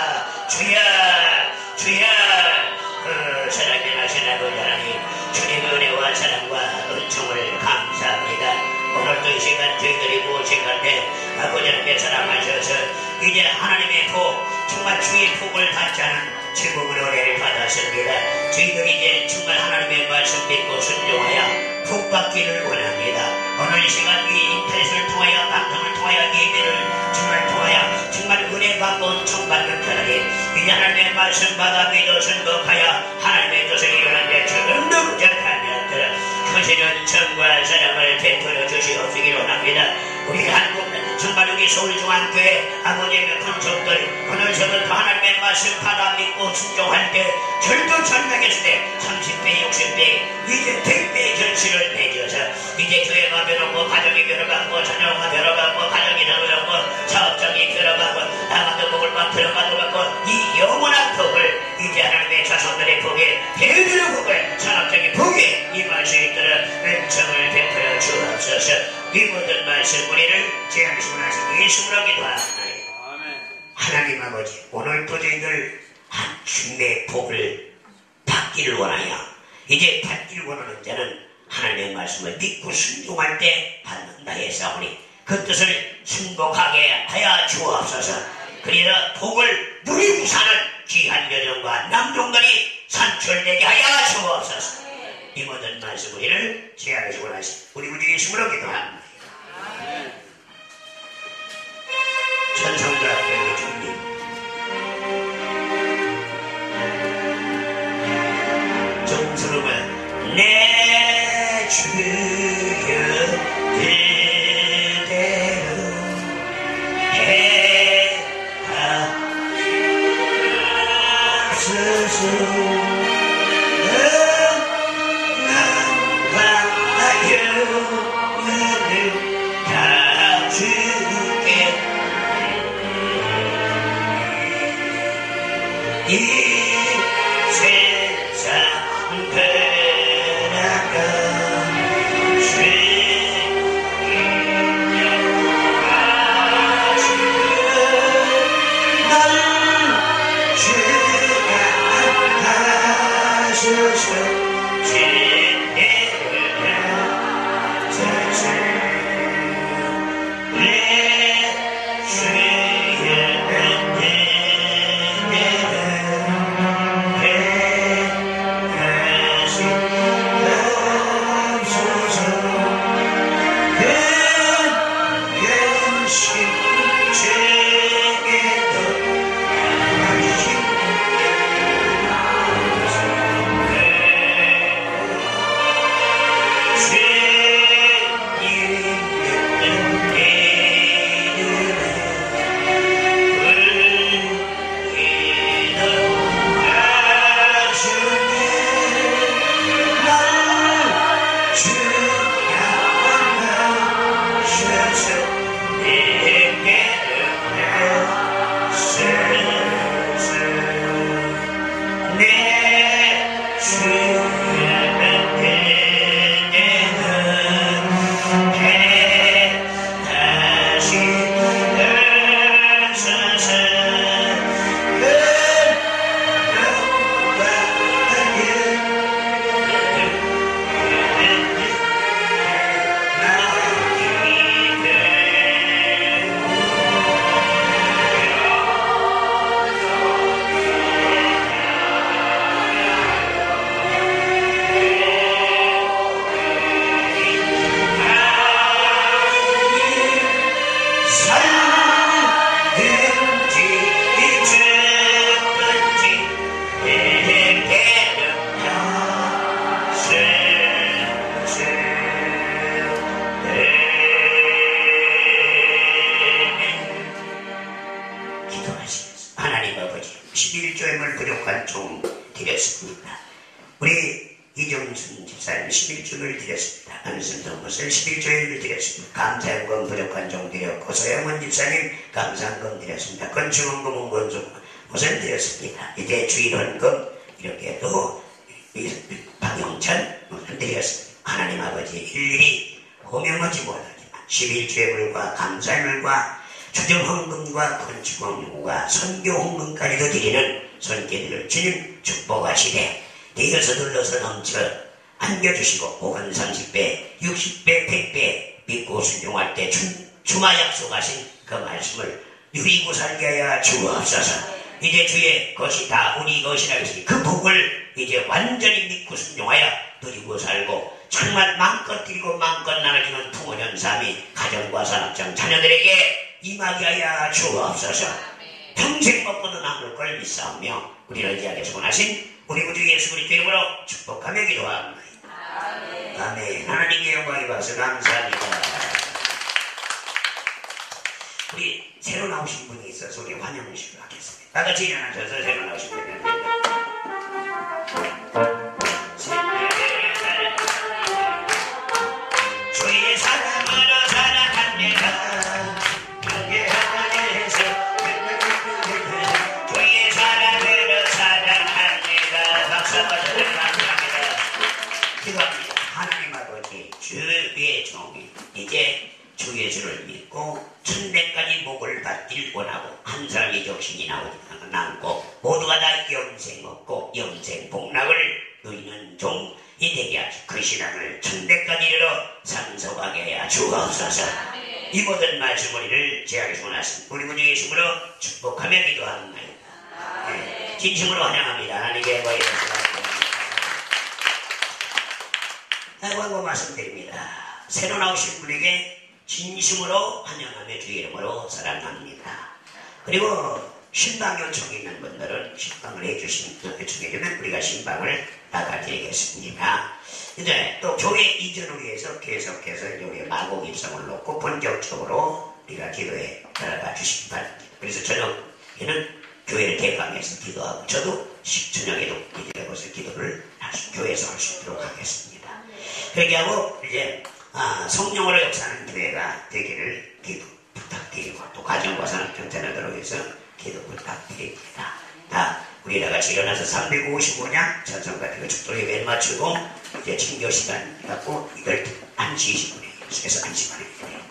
사랑의 나시나고 하나님 주님의 은혜와 사랑과 은총을 감사합니다. 오늘도 이 시간 저희들이 무엇인가 때 아버지 하나님의 사랑하셔서 이제 하나님의 복 정말 주의 복을 받지 않은 제목으로 은혜를 받았습니다. 저희들이 이제 정말 하나님의 말씀 믿고 순종하여 복 받기를 원합니다. 오늘 이 시간 이 인터넷을 통하여 방송을 통하여 예배를 정말 통하여 정말 은혜 받고 은총 받는 자들이 이제 하나님의 말씀 받아 믿어 순복하여 하나님의 조성이 일어난 데 주름도 전하며 거시는 정과 사랑을 베풀어 주시옵시기 원합니다. 우리 한국 정말 여기 서울중앙교회 아버지의 권속들 오늘서부터 하나님의 말씀 받아 믿고 순종할 때 절도절명했을 때 30배 60배 이제 100배의 결실을 맺어서 이제 교회가 변하고 가정이 변화가고 자녀가 변화가고 가정이 변화가고 사업장이 변화가고 나가는 복을 막 들어가고 이 영원한 복을 이제 하나님의 자손들의 복에 대들의 복을 산업적인 복에 임할 수 있도록 은총을 베풀어 주옵소서. 이 모든 말씀 우리를 제한시원하신 예수로 기도하나이다. 하나님 아버지 오늘도 저희들 한 주님의 복을 받기를 원하여 이제 받기를 원하는 자는 하나님의 말씀을 믿고 순종할 때 받는다 했사오니 그 뜻을 순복하게 하여 주옵소서. 그래서 복을 누리고 사는 귀한 여정과 남종들이 산출되게 하여 주옵소서. 이 모든 말씀 우리를 제한시원하신 우리 예수로 기도합니다. 천성과 교회 주님 정스러운 내 주여 그대로 해하소서. 이 세상 변화가 주인용하시는 날 주관하소서. 우리 이정순 집사님 11주를 드렸습니다. 안순동 것을 11조를 드렸습니다. 감사연금 부족한 종 드렸고 소영원 집사님 감사연금 드렸습니다. 건축원금 원금 우선 드렸습니다. 이제 주일원금 이렇게 또 박영찬 우선 드렸습니다. 하나님 아버지 일일이 호명하지 못하지만 11조의 물과 감사의 물과 주정헌금과 건축원금과 선교헌금까지도 드리는 손길을 주님 축복하시되 되어서 둘러서 넘쳐 안겨주시고 혹은 30배, 60배, 100배 믿고 순종할 때 주마 약속하신 그 말씀을 누리고 살게 하여 주옵소서. 이제 주의 것이 다 우리 것이라 했으니 그 복을 이제 완전히 믿고 순종하여 누리고 살고 정말 마음껏 드리고 마음껏 나눠주는 풍요한 삶이 가정과 산업장 자녀들에게 임하게 하여 주옵소서. 평생 먹고도 남을 걸 믿사오며 우리를 의지하게 소원하신 우리 구주 예수 그리스도 이름으로 축복하며 기도합니다. 아멘. 하나님께 영광이 받아서 감사합니다. 우리 새로 나오신 분이 있어서 우리 환영식을 하겠습니다. 다같이 일어나셔서 새로 나오신 분입니다. 주의 사랑으로 살아갑니다. 주의 사랑으로 살아갑니다. 박수 한번 감사합니다. 기도합니다. 하나님 아버지 주의 종이 이제 주 예수를 믿고 천대까지 복을 받길 원하고 한 사람의 적신이 남고 모두가 다 영생 얻고 영생 복락을 누리는 종이 되게 하시고 그 신앙을 천대까지 이르러 상속하게 하여 주옵소서. 이 모든 말씀 우리를 제하게 원하신 우리 구주 예수로 축복하며 기도합니다. 네, 진심으로 환영합니다. 하나님께 영광이 있습니다. 아이고 말씀드립니다. 새로 나오신 분에게 진심으로 환영하며 주의 이름으로 사랑합니다. 그리고 신방 요청이 있는 분들은 신방을 요청해주면 우리가 신방을 나가드리겠습니다. 이제 또 교회 이전을 위해서 계속해서 우리 마곡 입성을 놓고 본격적으로 우리가 기도에 들어가 주시기 바랍니다. 그래서 저녁에는 교회를 대강해서 기도하고 저도 저녁에도 이곳에서 기도를 교회에서 할 수 있도록 하겠습니다. 그렇게 하고 이제 성령으로 역사하는 교회가 되기를 기도 부탁드리고 또 가정과 산업청 자녀들을 위해서 기도 부탁드립니다. 다 우리 다같이 일어나서 355냥 찬송가지고 축도 예배를 마치고 이제 친교 시간 갖고 이걸 안식 시간에 계속해서 안식하는 거예요.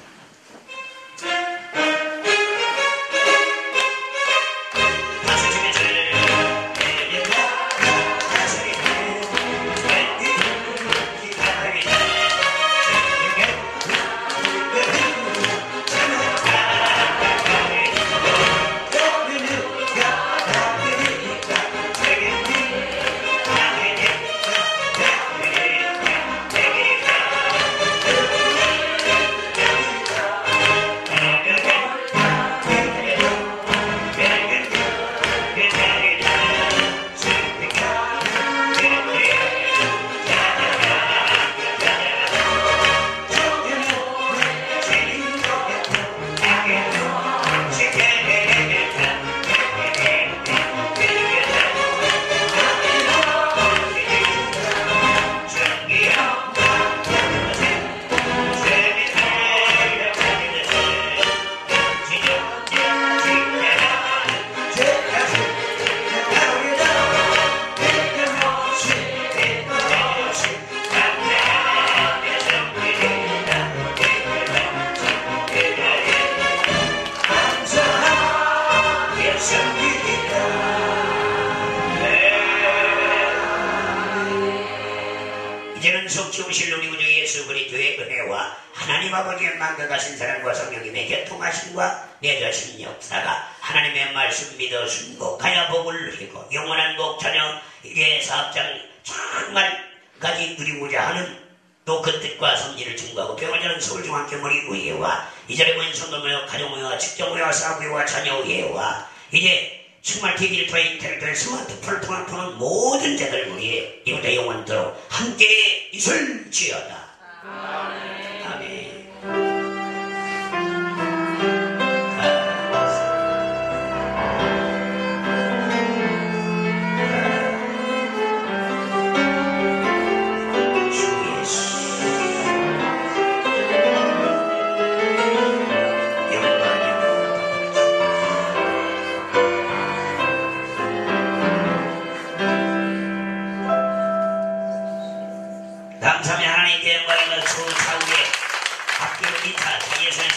이제는 속죄우실 우리 구주 예수 그리스도의 은혜와 하나님 아버지의 만극하신 사랑과 성령님의 교통하심과 맺어진 역사가 하나님의 말씀 믿어 순복하여 복을 누리고 영원한 복 자녀 이제 사업장 정말까지 누리고자 하는 또 그 뜻과 성질을 증거하고 병원자는 서울중앙교머리 의회와 이자리 모인 성도모여 가정의회와 직장의회와 사업의회와 자녀의회와 이제 정말 TV를 통해 인터넷을 통해 스마트폰을 통한 모든 자들 우리의 이곳에 영원토록 함께 있을지어다. 아멘. 감사합니다. 하나님께 영광을 주 차후에 학교 기타 예수의